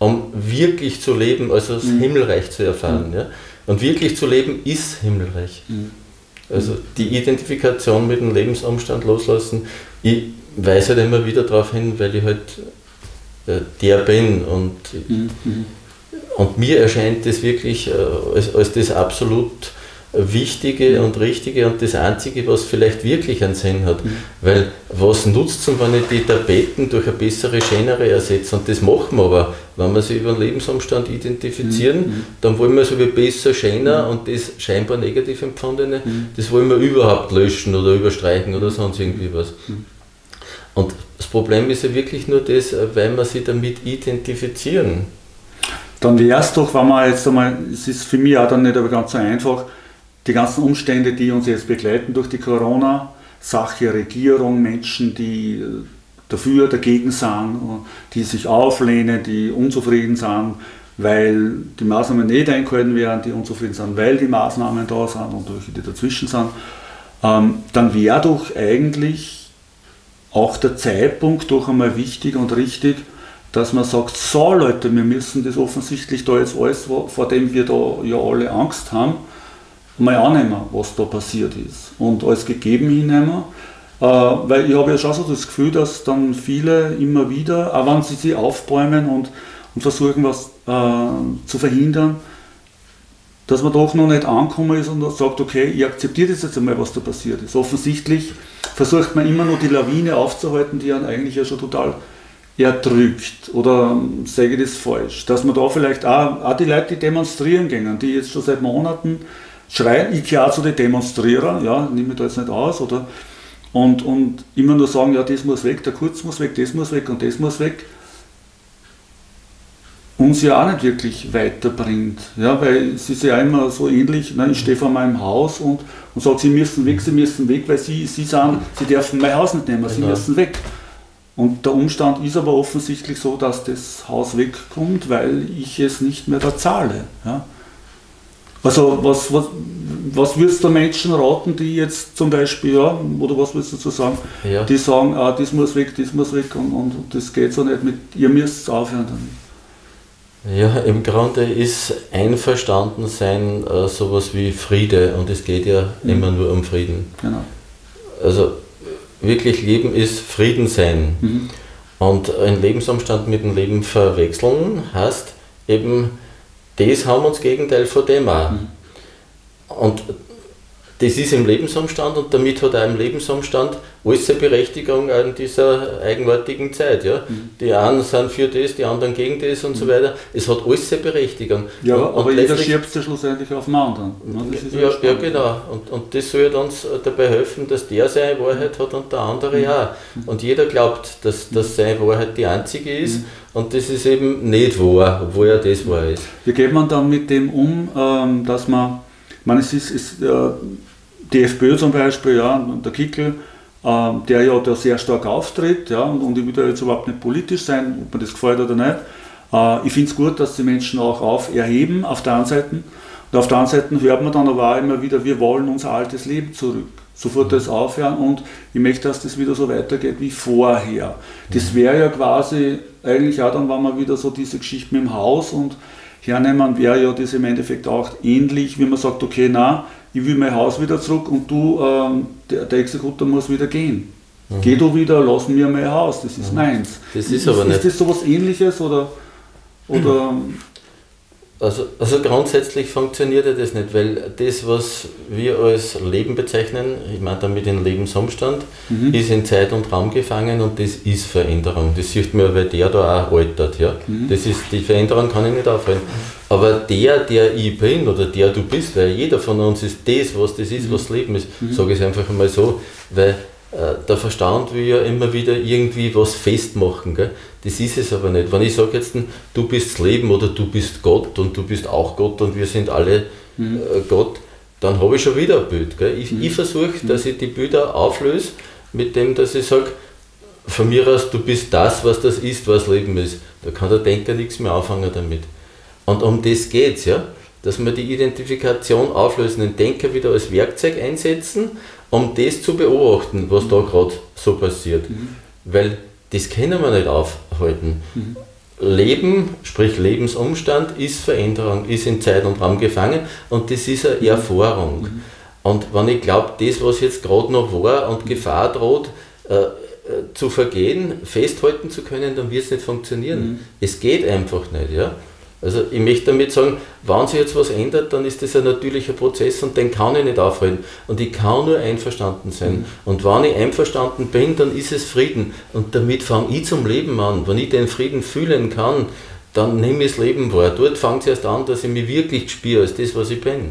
Speaker 3: um wirklich zu leben, also das Himmelreich zu erfahren. Ja? Und wirklich zu leben ist Himmelreich. Also die Identifikation mit dem Lebensumstand loslassen, ich weise halt immer wieder darauf hin, weil ich halt der bin und mir erscheint das wirklich als das absolut Wichtige und Richtige und das Einzige, was vielleicht wirklich einen Sinn hat. Weil was nutzt es, wenn ich die Tapeten durch eine bessere, schönere ersetze? Und das machen wir aber, wenn wir sie über den Lebensumstand identifizieren, dann wollen wir so wie besser, schöner und das scheinbar negativ empfundene, das wollen wir überhaupt löschen oder überstreichen oder sonst irgendwie was. Und das Problem ist ja wirklich nur das, weil wir sie damit identifizieren.
Speaker 1: Dann wäre es doch, wenn man jetzt einmal, es ist für mich auch dann nicht aber ganz so einfach, die ganzen Umstände, die uns jetzt begleiten durch die Corona-Sache, Regierung, Menschen, die dafür, dagegen sind, die sich auflehnen, die unzufrieden sind, weil die Maßnahmen nicht eingehalten werden, die unzufrieden sind, weil die Maßnahmen da sind und welche, die dazwischen sind, dann wäre doch eigentlich auch der Zeitpunkt doch einmal wichtig und richtig, dass man sagt, so Leute, wir müssen das offensichtlich da jetzt alles, vor dem wir da ja alle Angst haben, mal annehmen, was da passiert ist und alles gegeben hinnehmen, weil ich habe ja schon so das Gefühl, dass dann viele immer wieder, auch wenn sie sich aufbäumen und versuchen was zu verhindern, dass man doch noch nicht angekommen ist und sagt, okay, ich akzeptiere das jetzt einmal, was da passiert ist. Offensichtlich versucht man immer noch die Lawine aufzuhalten, die einen eigentlich ja schon total erdrückt, oder sage ich das falsch, dass man da vielleicht auch die Leute, die demonstrieren gehen, die jetzt schon seit Monaten schreien, ich gehöre zu den Demonstrierern, ja, nehme mich da jetzt nicht aus, oder? Und immer nur sagen, ja, das muss weg, der Kurz muss weg, das muss weg und das muss weg, uns ja auch nicht wirklich weiterbringt, ja, weil es ist ja immer so ähnlich, ne, ich stehe vor meinem Haus und sage, sie müssen weg, weil sie dürfen mein Haus nicht nehmen, sie müssen weg. Und der Umstand ist aber offensichtlich so, dass das Haus wegkommt, weil ich es nicht mehr da zahle. Ja. Also was würdest du Menschen raten, die jetzt zum Beispiel, ja, oder was würdest du dazu sagen, die sagen, das muss weg und das geht so nicht mit, ihr müsst aufhören damit.
Speaker 3: Ja, im Grunde ist Einverstandensein sowas wie Friede und es geht ja immer nur um Frieden.
Speaker 1: Genau.
Speaker 3: Also wirklich Leben ist Frieden sein. Und ein Lebensumstand mit dem Leben verwechseln heißt eben, das haben wir das Gegenteil von dem auch. Und das ist im Lebensumstand und damit hat auch im Lebensumstand alles eine Berechtigung in dieser eigenartigen Zeit. Ja? Die einen sind für das, die anderen gegen das und so weiter. Es hat alles eine Berechtigung.
Speaker 1: Ja, aber jeder schiebt es ja schlussendlich auf den anderen.
Speaker 3: Ja, genau. Und das soll uns dabei helfen, dass der seine Wahrheit hat und der andere auch. Und jeder glaubt, dass seine Wahrheit die einzige ist und das ist eben nicht wahr, obwohl ja das wahr ist.
Speaker 1: Wie geht man dann mit dem um, dass man, die FPÖ zum Beispiel, ja, der Kickl, der ja da sehr stark auftritt, ja, und ich will da jetzt überhaupt nicht politisch sein, ob mir das gefällt oder nicht. Ich finde es gut, dass die Menschen auch erheben auf der einen Seite. Und auf der anderen Seite hört man dann aber auch immer wieder, wir wollen unser altes Leben zurück. Sofort das aufhören und ich möchte, dass das wieder so weitergeht wie vorher. Das wäre ja quasi eigentlich auch dann, wenn man wieder so diese Geschichte mit dem Haus und hernehmen, wäre ja das im Endeffekt auch ähnlich, wie man sagt, okay, na, ich will mein Haus wieder zurück und du, der Exekutor muss wieder gehen. Geh du wieder, lass mir mein Haus, das ist meins.
Speaker 3: Das ist aber nicht.
Speaker 1: Ist das sowas Ähnliches oder
Speaker 3: Also grundsätzlich funktioniert ja das nicht, weil das, was wir als Leben bezeichnen, ich meine damit den Lebensumstand, ist in Zeit und Raum gefangen und das ist Veränderung. Das sieht man, weil der da auch altert. Ja? Das ist, die Veränderung kann ich nicht aufhalten. Aber der ich bin oder der du bist, weil jeder von uns ist das, was das ist, was Leben ist, sage ich es einfach einmal so, weil der Verstand will ja immer wieder irgendwie was festmachen. Gell? Das ist es aber nicht. Wenn ich sage jetzt, du bist das Leben oder du bist Gott und du bist auch Gott und wir sind alle Gott, dann habe ich schon wieder ein Bild. Gell? Ich versuche, dass ich die Bilder auflöse, mit dem, dass ich sage, von mir aus, du bist das, was das ist, was Leben ist. Da kann der Denker nichts mehr anfangen damit. Und um das geht es, ja? Dass wir die Identifikation auflösen, den Denker wieder als Werkzeug einsetzen, um das zu beobachten, was da gerade so passiert. Weil das können wir nicht aufhalten. Leben, sprich Lebensumstand, ist Veränderung, ist in Zeit und Raum gefangen und das ist eine Erfahrung. Und wenn ich glaube, das, was jetzt gerade noch war und Gefahr droht, zu vergehen, festhalten zu können, dann wird es nicht funktionieren. Es geht einfach nicht. Ja? Also ich möchte damit sagen, wenn sich jetzt was ändert, dann ist das ein natürlicher Prozess und den kann ich nicht aufhalten. Und ich kann nur einverstanden sein. Und wenn ich einverstanden bin, dann ist es Frieden. Und damit fange ich zum Leben an. Wenn ich den Frieden fühlen kann, dann nehme ich das Leben wahr. Dort fängt es erst an, dass ich mich wirklich spüre als das, was ich bin.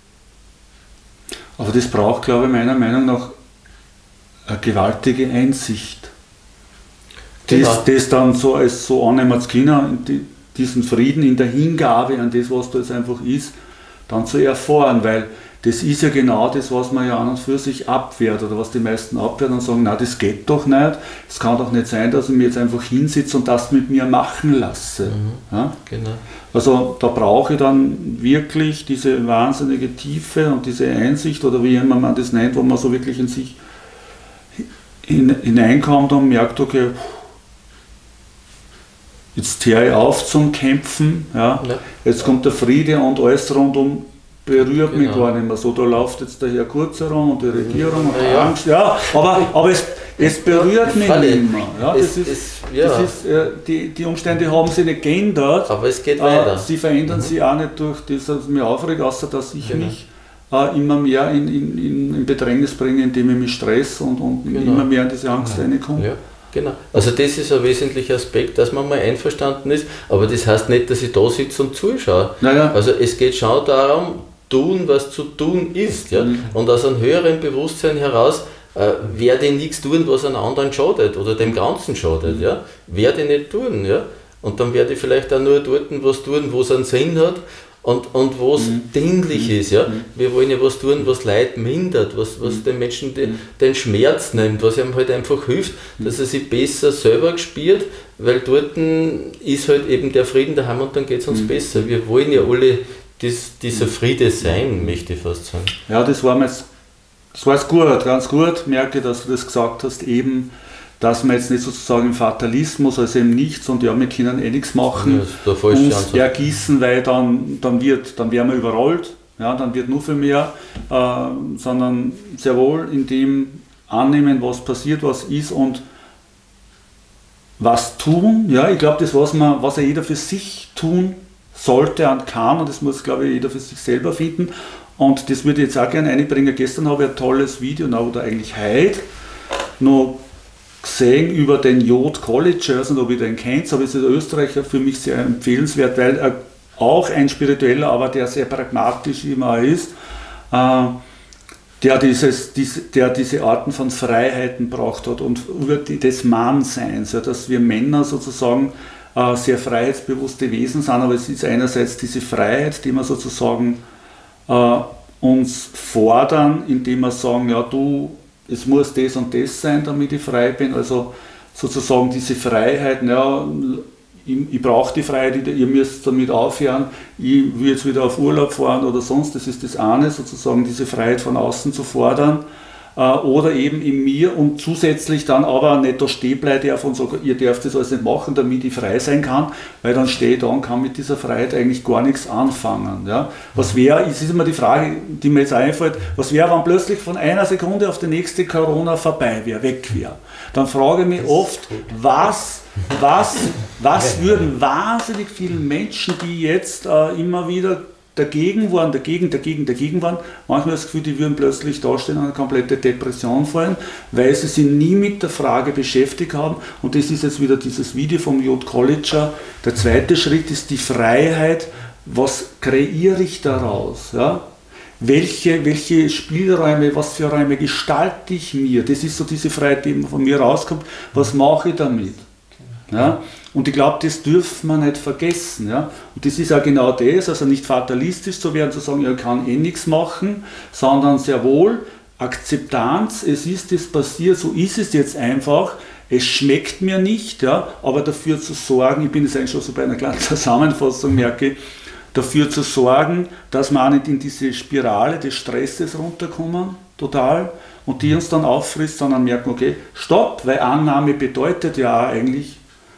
Speaker 1: Aber das braucht, glaube ich, meiner Meinung nach eine gewaltige Einsicht. Das dann so als so annehmen zu können, diesen Frieden in der Hingabe an das, was da jetzt einfach ist, dann zu erfahren, weil das ist ja genau das, was man ja an und für sich abwehrt oder was die meisten abwehren und sagen, na, das geht doch nicht, es kann doch nicht sein, dass ich mir jetzt einfach hinsitze und das mit mir machen lasse. Ja? Genau. Also da brauche ich dann wirklich diese wahnsinnige Tiefe und diese Einsicht oder wie immer man das nennt, wo man so wirklich in sich hineinkommt und merkt, okay, jetzt höre ich auf zum Kämpfen, ja. Jetzt kommt der Friede und alles rundum berührt mich gar nicht mehr so. Da läuft jetzt der Herr Kurz herum und die Regierung und die Angst, ja, aber es berührt mich nicht mehr. Ja, die Umstände haben sich nicht geändert,
Speaker 3: aber es geht weiter.
Speaker 1: Sie verändern sich auch nicht durch das, was mich aufregt, außer dass ich mich immer mehr in Bedrängnis bringe, indem ich mich stress und immer mehr in diese Angst reinkomme.
Speaker 3: Ja. Genau. Also das ist ein wesentlicher Aspekt, dass man mal einverstanden ist, aber das heißt nicht, dass ich da sitze und zuschaue. Also es geht schon darum, tun, was zu tun ist. Ja? Und aus einem höheren Bewusstsein heraus werde ich nichts tun, was einem anderen schadet oder dem Ganzen schadet. Ja? Werde ich nicht tun. Ja? Und dann werde ich vielleicht auch nur dort was tun, wo es einen Sinn hat. Und wo es dienlich ist. Ja? Wir wollen ja was tun, was Leid mindert, was den Menschen den Schmerz nimmt, was ihm halt einfach hilft, dass er sich besser selber spürt, weil dort ist halt eben der Frieden daheim und dann geht es uns besser. Wir wollen ja alle dieser Friede sein, möchte ich fast sagen.
Speaker 1: Ja, das war jetzt gut, ganz gut, merke, dass du das gesagt hast, eben, dass wir jetzt nicht sozusagen im Fatalismus, also eben nichts und ja, wir können eh nichts machen, uns ergießen, weil dann werden wir überrollt, ja, dann wird nur viel mehr, sondern sehr wohl in dem annehmen, was passiert, was ist und was tun. Ja, ich glaube, das, was ja jeder für sich tun sollte und kann, und das muss, glaube ich, jeder für sich selber finden. Und das würde ich jetzt auch gerne einbringen. Gestern habe ich ein tolles Video, oder eigentlich heute, noch gesehen über den Jod College, ich weiß nicht, ob ihr den kennt, aber es ist ein Österreicher, für mich sehr empfehlenswert, weil er auch ein Spiritueller, aber der sehr pragmatisch immer ist, der diese Arten von Freiheiten braucht hat und über des Mannseins, ja, dass wir Männer sozusagen sehr freiheitsbewusste Wesen sind, aber es ist einerseits diese Freiheit, die wir sozusagen uns fordern, indem wir sagen, ja, es muss das und das sein, damit ich frei bin, also sozusagen diese Freiheit, ja, ich brauche die Freiheit, ihr müsst damit aufhören, ich will jetzt wieder auf Urlaub fahren oder sonst, das ist das eine, sozusagen diese Freiheit von außen zu fordern, oder eben in mir und zusätzlich dann aber nicht da stehen bleiben darf und sage, ihr dürft das alles nicht machen, damit ich frei sein kann, weil dann stehe ich da und kann mit dieser Freiheit eigentlich gar nichts anfangen. Ja? Was wäre, es ist immer die Frage, die mir jetzt einfällt, was wäre, wenn plötzlich von einer Sekunde auf die nächste Corona vorbei wäre, weg wäre? Dann frage ich mich oft, was würden wahnsinnig viele Menschen, die jetzt immer wieder dagegen waren, manchmal das Gefühl, die würden plötzlich dastehen und eine komplette Depression fallen, weil sie sich nie mit der Frage beschäftigt haben. Und das ist jetzt wieder dieses Video vom Jod College. Der zweite Schritt ist die Freiheit. Was kreiere ich daraus? Ja? Welche Spielräume, was für Räume gestalte ich mir? Das ist so diese Freiheit, die von mir rauskommt. Was mache ich damit? Ja? Und ich glaube, das dürfen wir nicht vergessen. Ja? Und das ist auch genau das, also nicht fatalistisch zu werden, zu sagen, ich kann eh nichts machen, sondern sehr wohl Akzeptanz, es ist das passiert, so ist es jetzt einfach, es schmeckt mir nicht, ja? Aber dafür zu sorgen, ich bin jetzt eigentlich schon so bei einer kleinen Zusammenfassung, merke, dafür zu sorgen, dass wir auch nicht in diese Spirale des Stresses runterkommen, total, und die uns dann auffrisst, sondern merken, okay, stopp, weil Annahme bedeutet ja eigentlich,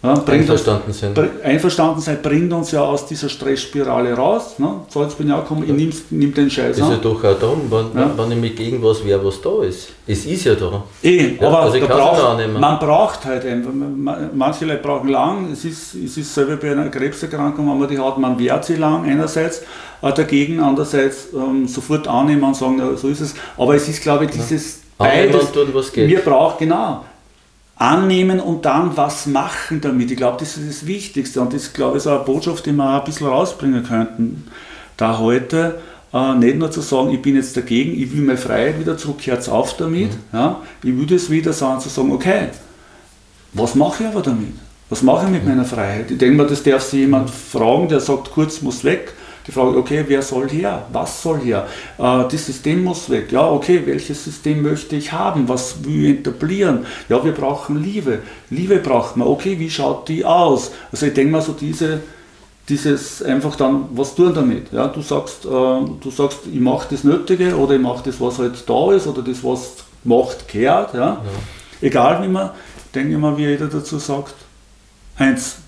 Speaker 1: Ja,
Speaker 3: einverstanden
Speaker 1: sein bringt uns ja aus dieser Stressspirale raus. Ne? So, jetzt bin ich auch gekommen, ich nimm den Scheiß
Speaker 3: an. Das ist ja doch auch darum, wenn ich mich gegen was wehre, was da ist. Es ist ja da.
Speaker 1: Aber
Speaker 3: also
Speaker 1: man braucht halt einfach, manche Leute brauchen lang, es ist selber bei einer Krebserkrankung, wenn man die hat, man wehrt sie lang einerseits dagegen, andererseits sofort annehmen und sagen, ja, so ist es. Aber es ist, glaube ich, dieses beides, wir brauchen, genau, annehmen und dann was machen damit. Ich glaube, das ist das Wichtigste und das, glaube ich, ist auch eine Botschaft, die wir auch ein bisschen rausbringen könnten. Da heute nicht nur zu sagen, ich bin jetzt dagegen, ich will meine Freiheit wieder zurück, hört's auf damit. Ja? Ich will das wieder, sondern zu sagen, okay, was mache ich aber damit? Was mache ich mit meiner Freiheit? Ich denke mal, das darf sich jemand fragen, der sagt, kurz muss weg. Die Frage, okay, wer soll her? Was soll her? Das System muss weg. Ja, okay, welches System möchte ich haben? Was will ich etablieren? Ja, wir brauchen Liebe. Liebe braucht man. Okay, wie schaut die aus? Also ich denke mal so dieses einfach dann, was tun damit? Ja, du sagst, ich mache das Nötige oder ich mache das, was halt da ist oder das, was macht, kehrt. Ja? Egal wie man, denke ich mal, wie jeder dazu sagt, Heinz,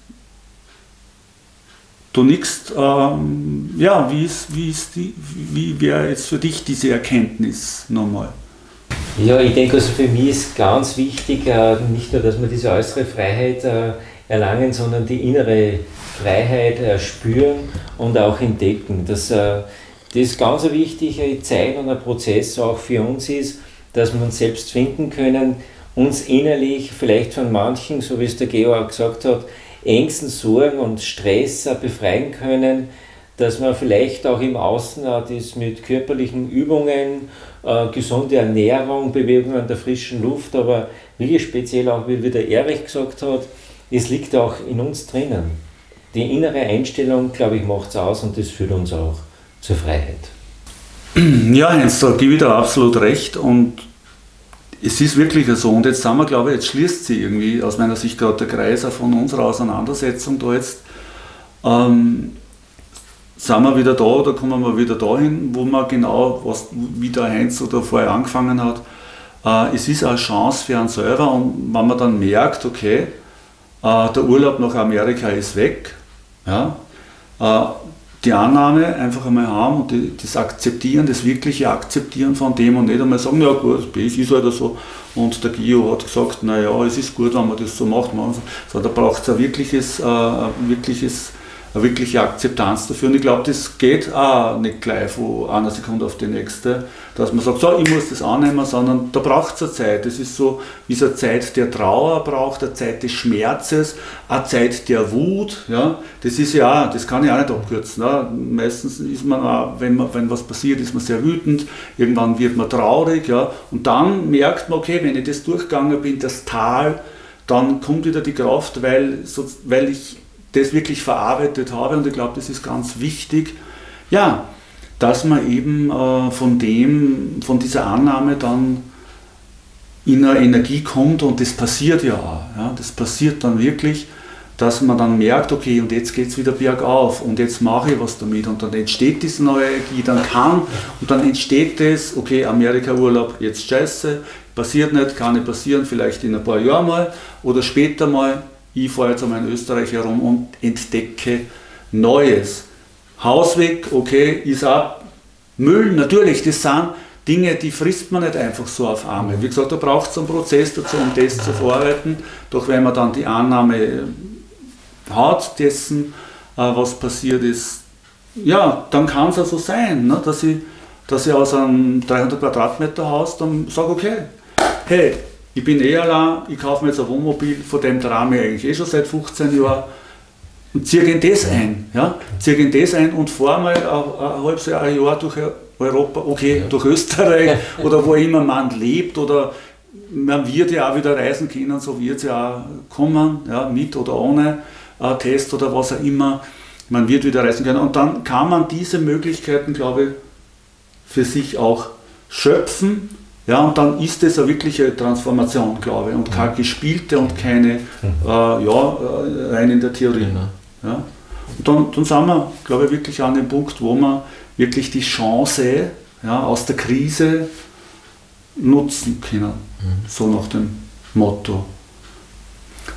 Speaker 1: du nickst, ja, wie wäre jetzt für dich diese Erkenntnis nochmal?
Speaker 2: Ja, ich denke, also für mich ist ganz wichtig, nicht nur, dass wir diese äußere Freiheit erlangen, sondern die innere Freiheit spüren und auch entdecken. Das ganz eine wichtige Zeit und ein Prozess auch für uns ist, dass wir uns selbst finden können, uns innerlich vielleicht von manchen, so wie es der Georg gesagt hat, Ängsten, Sorgen und Stress befreien können, dass man vielleicht auch im Außen das mit körperlichen Übungen, gesunde Ernährung, Bewegung an der frischen Luft, aber wie speziell auch, wie der Erich gesagt hat, es liegt auch in uns drinnen. Die innere Einstellung, glaube ich, macht es aus und das führt uns auch zur Freiheit.
Speaker 1: Ja, Heinz, da gebe ich dir absolut recht und es ist wirklich so. Und jetzt sind wir, glaube ich, jetzt schließt sie irgendwie aus meiner Sicht gerade der Kreis auch von unserer Auseinandersetzung da jetzt. Sind wir wieder da oder kommen wir wieder dahin, wo man genau, wie der Heinz oder vorher angefangen hat, es ist eine Chance für einen selber und wenn man dann merkt, okay, der Urlaub nach Amerika ist weg, ja, die Annahme einfach einmal haben und das Akzeptieren, das wirkliche Akzeptieren von dem und nicht einmal sagen, ja gut, es ist halt so. Und der Gio hat gesagt, naja, es ist gut, wenn man das so macht. So, da braucht es eine wirkliche Akzeptanz dafür. Und ich glaube, das geht auch nicht gleich von einer Sekunde auf die nächste, dass man sagt, so, ich muss das annehmen, sondern da braucht es eine Zeit. Das ist so, wie es eine Zeit der Trauer braucht, eine Zeit des Schmerzes, eine Zeit der Wut. Ja? Das ist ja auch, das kann ich auch nicht abkürzen. Ne? Meistens ist man auch, wenn was passiert, ist man sehr wütend, irgendwann wird man traurig. Ja? Und dann merkt man, okay, wenn ich das durchgegangen bin, das Tal, dann kommt wieder die Kraft, weil ich das wirklich verarbeitet habe und ich glaube, das ist ganz wichtig, ja, dass man eben von dieser Annahme dann in eine Energie kommt und das passiert ja auch. Ja, das passiert dann wirklich, dass man dann merkt, okay, und jetzt geht es wieder bergauf und jetzt mache ich was damit und dann entsteht diese neue Energie, dann entsteht das, okay, Amerika-Urlaub, jetzt scheiße, passiert nicht, kann nicht passieren, vielleicht in ein paar Jahren mal oder später mal. Ich fahre jetzt einmal in Österreich herum und entdecke Neues. Haus weg, okay, ist auch Müll, natürlich, das sind Dinge, die frisst man nicht einfach so auf einmal. Wie gesagt, da braucht es einen Prozess dazu, um das zu verarbeiten. Doch wenn man dann die Annahme hat dessen, was passiert ist, ja, dann kann es also sein, ne, dass ich aus einem 300 Quadratmeter Haus dann sage, okay, hey, ich bin allein, ich kaufe mir jetzt ein Wohnmobil, von dem träume ich eigentlich schon seit 15 Jahren und ziehe in das ein. Ja? Ziehe in das ein und fahre mal ein halbes Jahr, ein Jahr durch Europa, okay, durch Österreich oder wo immer man lebt oder man wird ja auch wieder reisen können, so wird es ja auch kommen, ja, mit oder ohne Test oder was auch immer. Man wird wieder reisen können und dann kann man diese Möglichkeiten, glaube ich, für sich auch schöpfen. Ja, und dann ist es eine wirkliche Transformation, glaube ich, und keine gespielte und keine rein in der Theorie. Ja. Und dann sind wir, glaube ich, wirklich an dem Punkt, wo wir wirklich die Chance, ja, aus der Krise nutzen können, so nach dem Motto.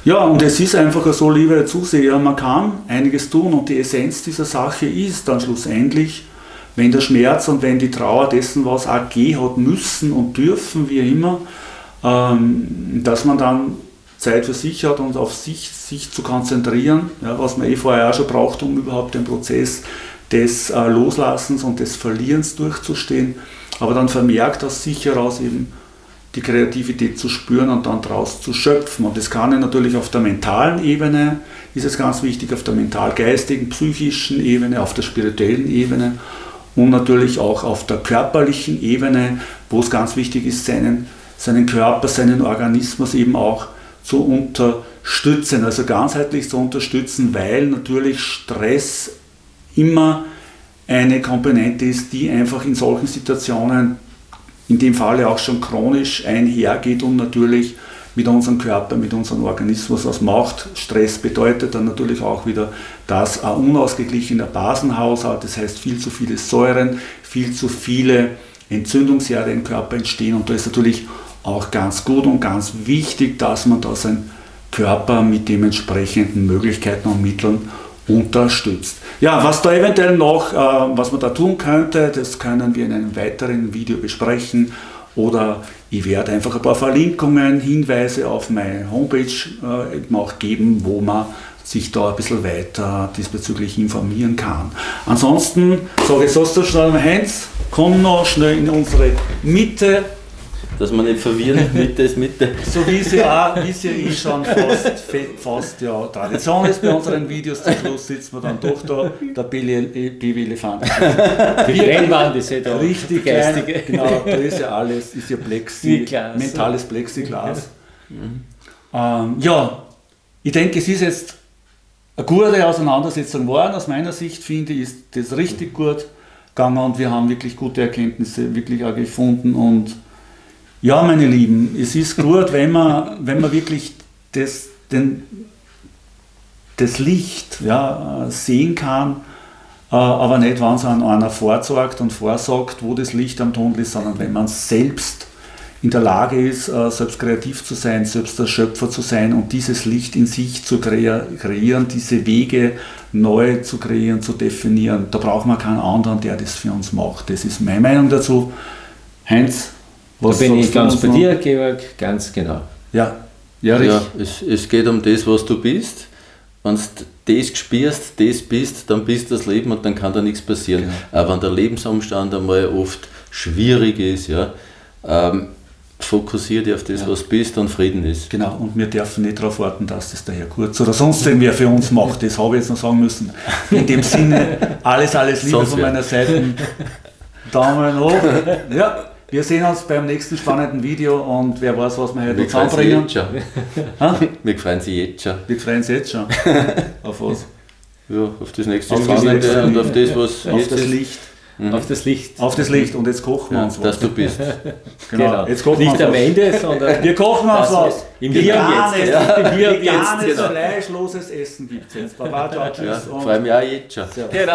Speaker 1: Ja, und es ist einfach so, liebe Zuseher, man kann einiges tun und die Essenz dieser Sache ist dann schlussendlich, wenn der Schmerz und wenn die Trauer dessen, was auch gehen hat müssen und dürfen, wie immer, dass man dann Zeit für sich hat und auf sich zu konzentrieren, ja, was man vorher auch schon braucht, um überhaupt den Prozess des Loslassens und des Verlierens durchzustehen, aber dann vermerkt aus sich heraus eben die Kreativität zu spüren und dann daraus zu schöpfen. Und das kann ich natürlich auf der mentalen Ebene, ist es ganz wichtig, auf der mental-geistigen, psychischen Ebene, auf der spirituellen Ebene und natürlich auch auf der körperlichen Ebene, wo es ganz wichtig ist, seinen Körper, seinen Organismus eben auch zu unterstützen, also ganzheitlich zu unterstützen, weil natürlich Stress immer eine Komponente ist, die einfach in solchen Situationen, in dem Falle auch schon chronisch einhergeht und natürlich mit unserem Körper, mit unserem Organismus was macht. Stress bedeutet dann natürlich auch wieder, dass ein unausgeglichener Basenhaushalt, das heißt viel zu viele Säuren, viel zu viele Entzündungsherde im Körper entstehen und da ist natürlich auch ganz gut und ganz wichtig, dass man da seinen Körper mit dementsprechenden Möglichkeiten und Mitteln unterstützt. Ja, was da eventuell noch, was man da tun könnte, das können wir in einem weiteren Video besprechen oder ich werde einfach ein paar Verlinkungen, Hinweise auf meine Homepage eben auch geben, wo man sich da ein bisschen weiter diesbezüglich informieren kann. Ansonsten sage ich so schnell, Heinz, komm noch schnell in unsere Mitte.
Speaker 3: Dass man nicht verwirren, Mitte ist Mitte.
Speaker 1: So wie sie schon fast ja, Tradition ist bei unseren Videos, zum Schluss sitzt man dann doch da, der Baby-Elefant.
Speaker 2: Die Trennwand ist ja da.
Speaker 1: Richtig geistige. Genau, da ist ja alles, ist ja mentales Plexiglas. Ja, ich denke, es ist jetzt eine gute Auseinandersetzung geworden. Aus meiner Sicht finde ich, ist das richtig gut gegangen und wir haben wirklich gute Erkenntnisse wirklich auch gefunden und ja, meine Lieben, es ist gut, wenn man wirklich das Licht ja, sehen kann, aber nicht, wenn es an einer vorzeugt und vorsagt, wo das Licht am Tunnel ist, sondern wenn man selbst in der Lage ist, selbst kreativ zu sein, selbst der Schöpfer zu sein und dieses Licht in sich zu kreieren, diese Wege neu zu kreieren, zu definieren. Da braucht man keinen anderen, der das für uns macht. Das ist meine Meinung dazu. Heinz?
Speaker 2: Was da bin ich ganz bei dir, Georg, ganz genau.
Speaker 1: Ja,
Speaker 3: es geht um das, was du bist. Wenn du das spürst, das bist, dann bist das Leben und dann kann da nichts passieren. Genau. Aber wenn der Lebensumstand einmal oft schwierig ist, ja, fokussiere dich auf das, was bist und Frieden ist.
Speaker 1: Genau, und wir dürfen nicht darauf warten, dass das der Herr Kurz oder sonst irgendwer für uns macht. Das habe ich jetzt noch sagen müssen. In dem Sinne, alles Liebe von meiner Seite. Daumen hoch. Ja. Wir sehen uns beim nächsten spannenden Video und wer weiß, was wir heute zusammenbringen.
Speaker 3: Wir freuen Sie jetzt schon.
Speaker 1: Wir freuen Sie jetzt schon. Auf was?
Speaker 3: Ja, auf das nächste Spannende und auf das, was
Speaker 1: auf das Licht.
Speaker 2: Auf das Licht.
Speaker 1: Auf das Licht und jetzt kochen wir uns was.
Speaker 3: Dass du bist.
Speaker 1: Genau. Jetzt kochen
Speaker 2: nicht am Ende, sondern
Speaker 1: wir kochen uns was.
Speaker 2: Im Hier und Jetzt.
Speaker 1: Veganes, fleischloses Essen gibt es jetzt. Baba, ciao, tschüss.
Speaker 3: Ja, vor allem ja jetzt schon.
Speaker 2: Genau.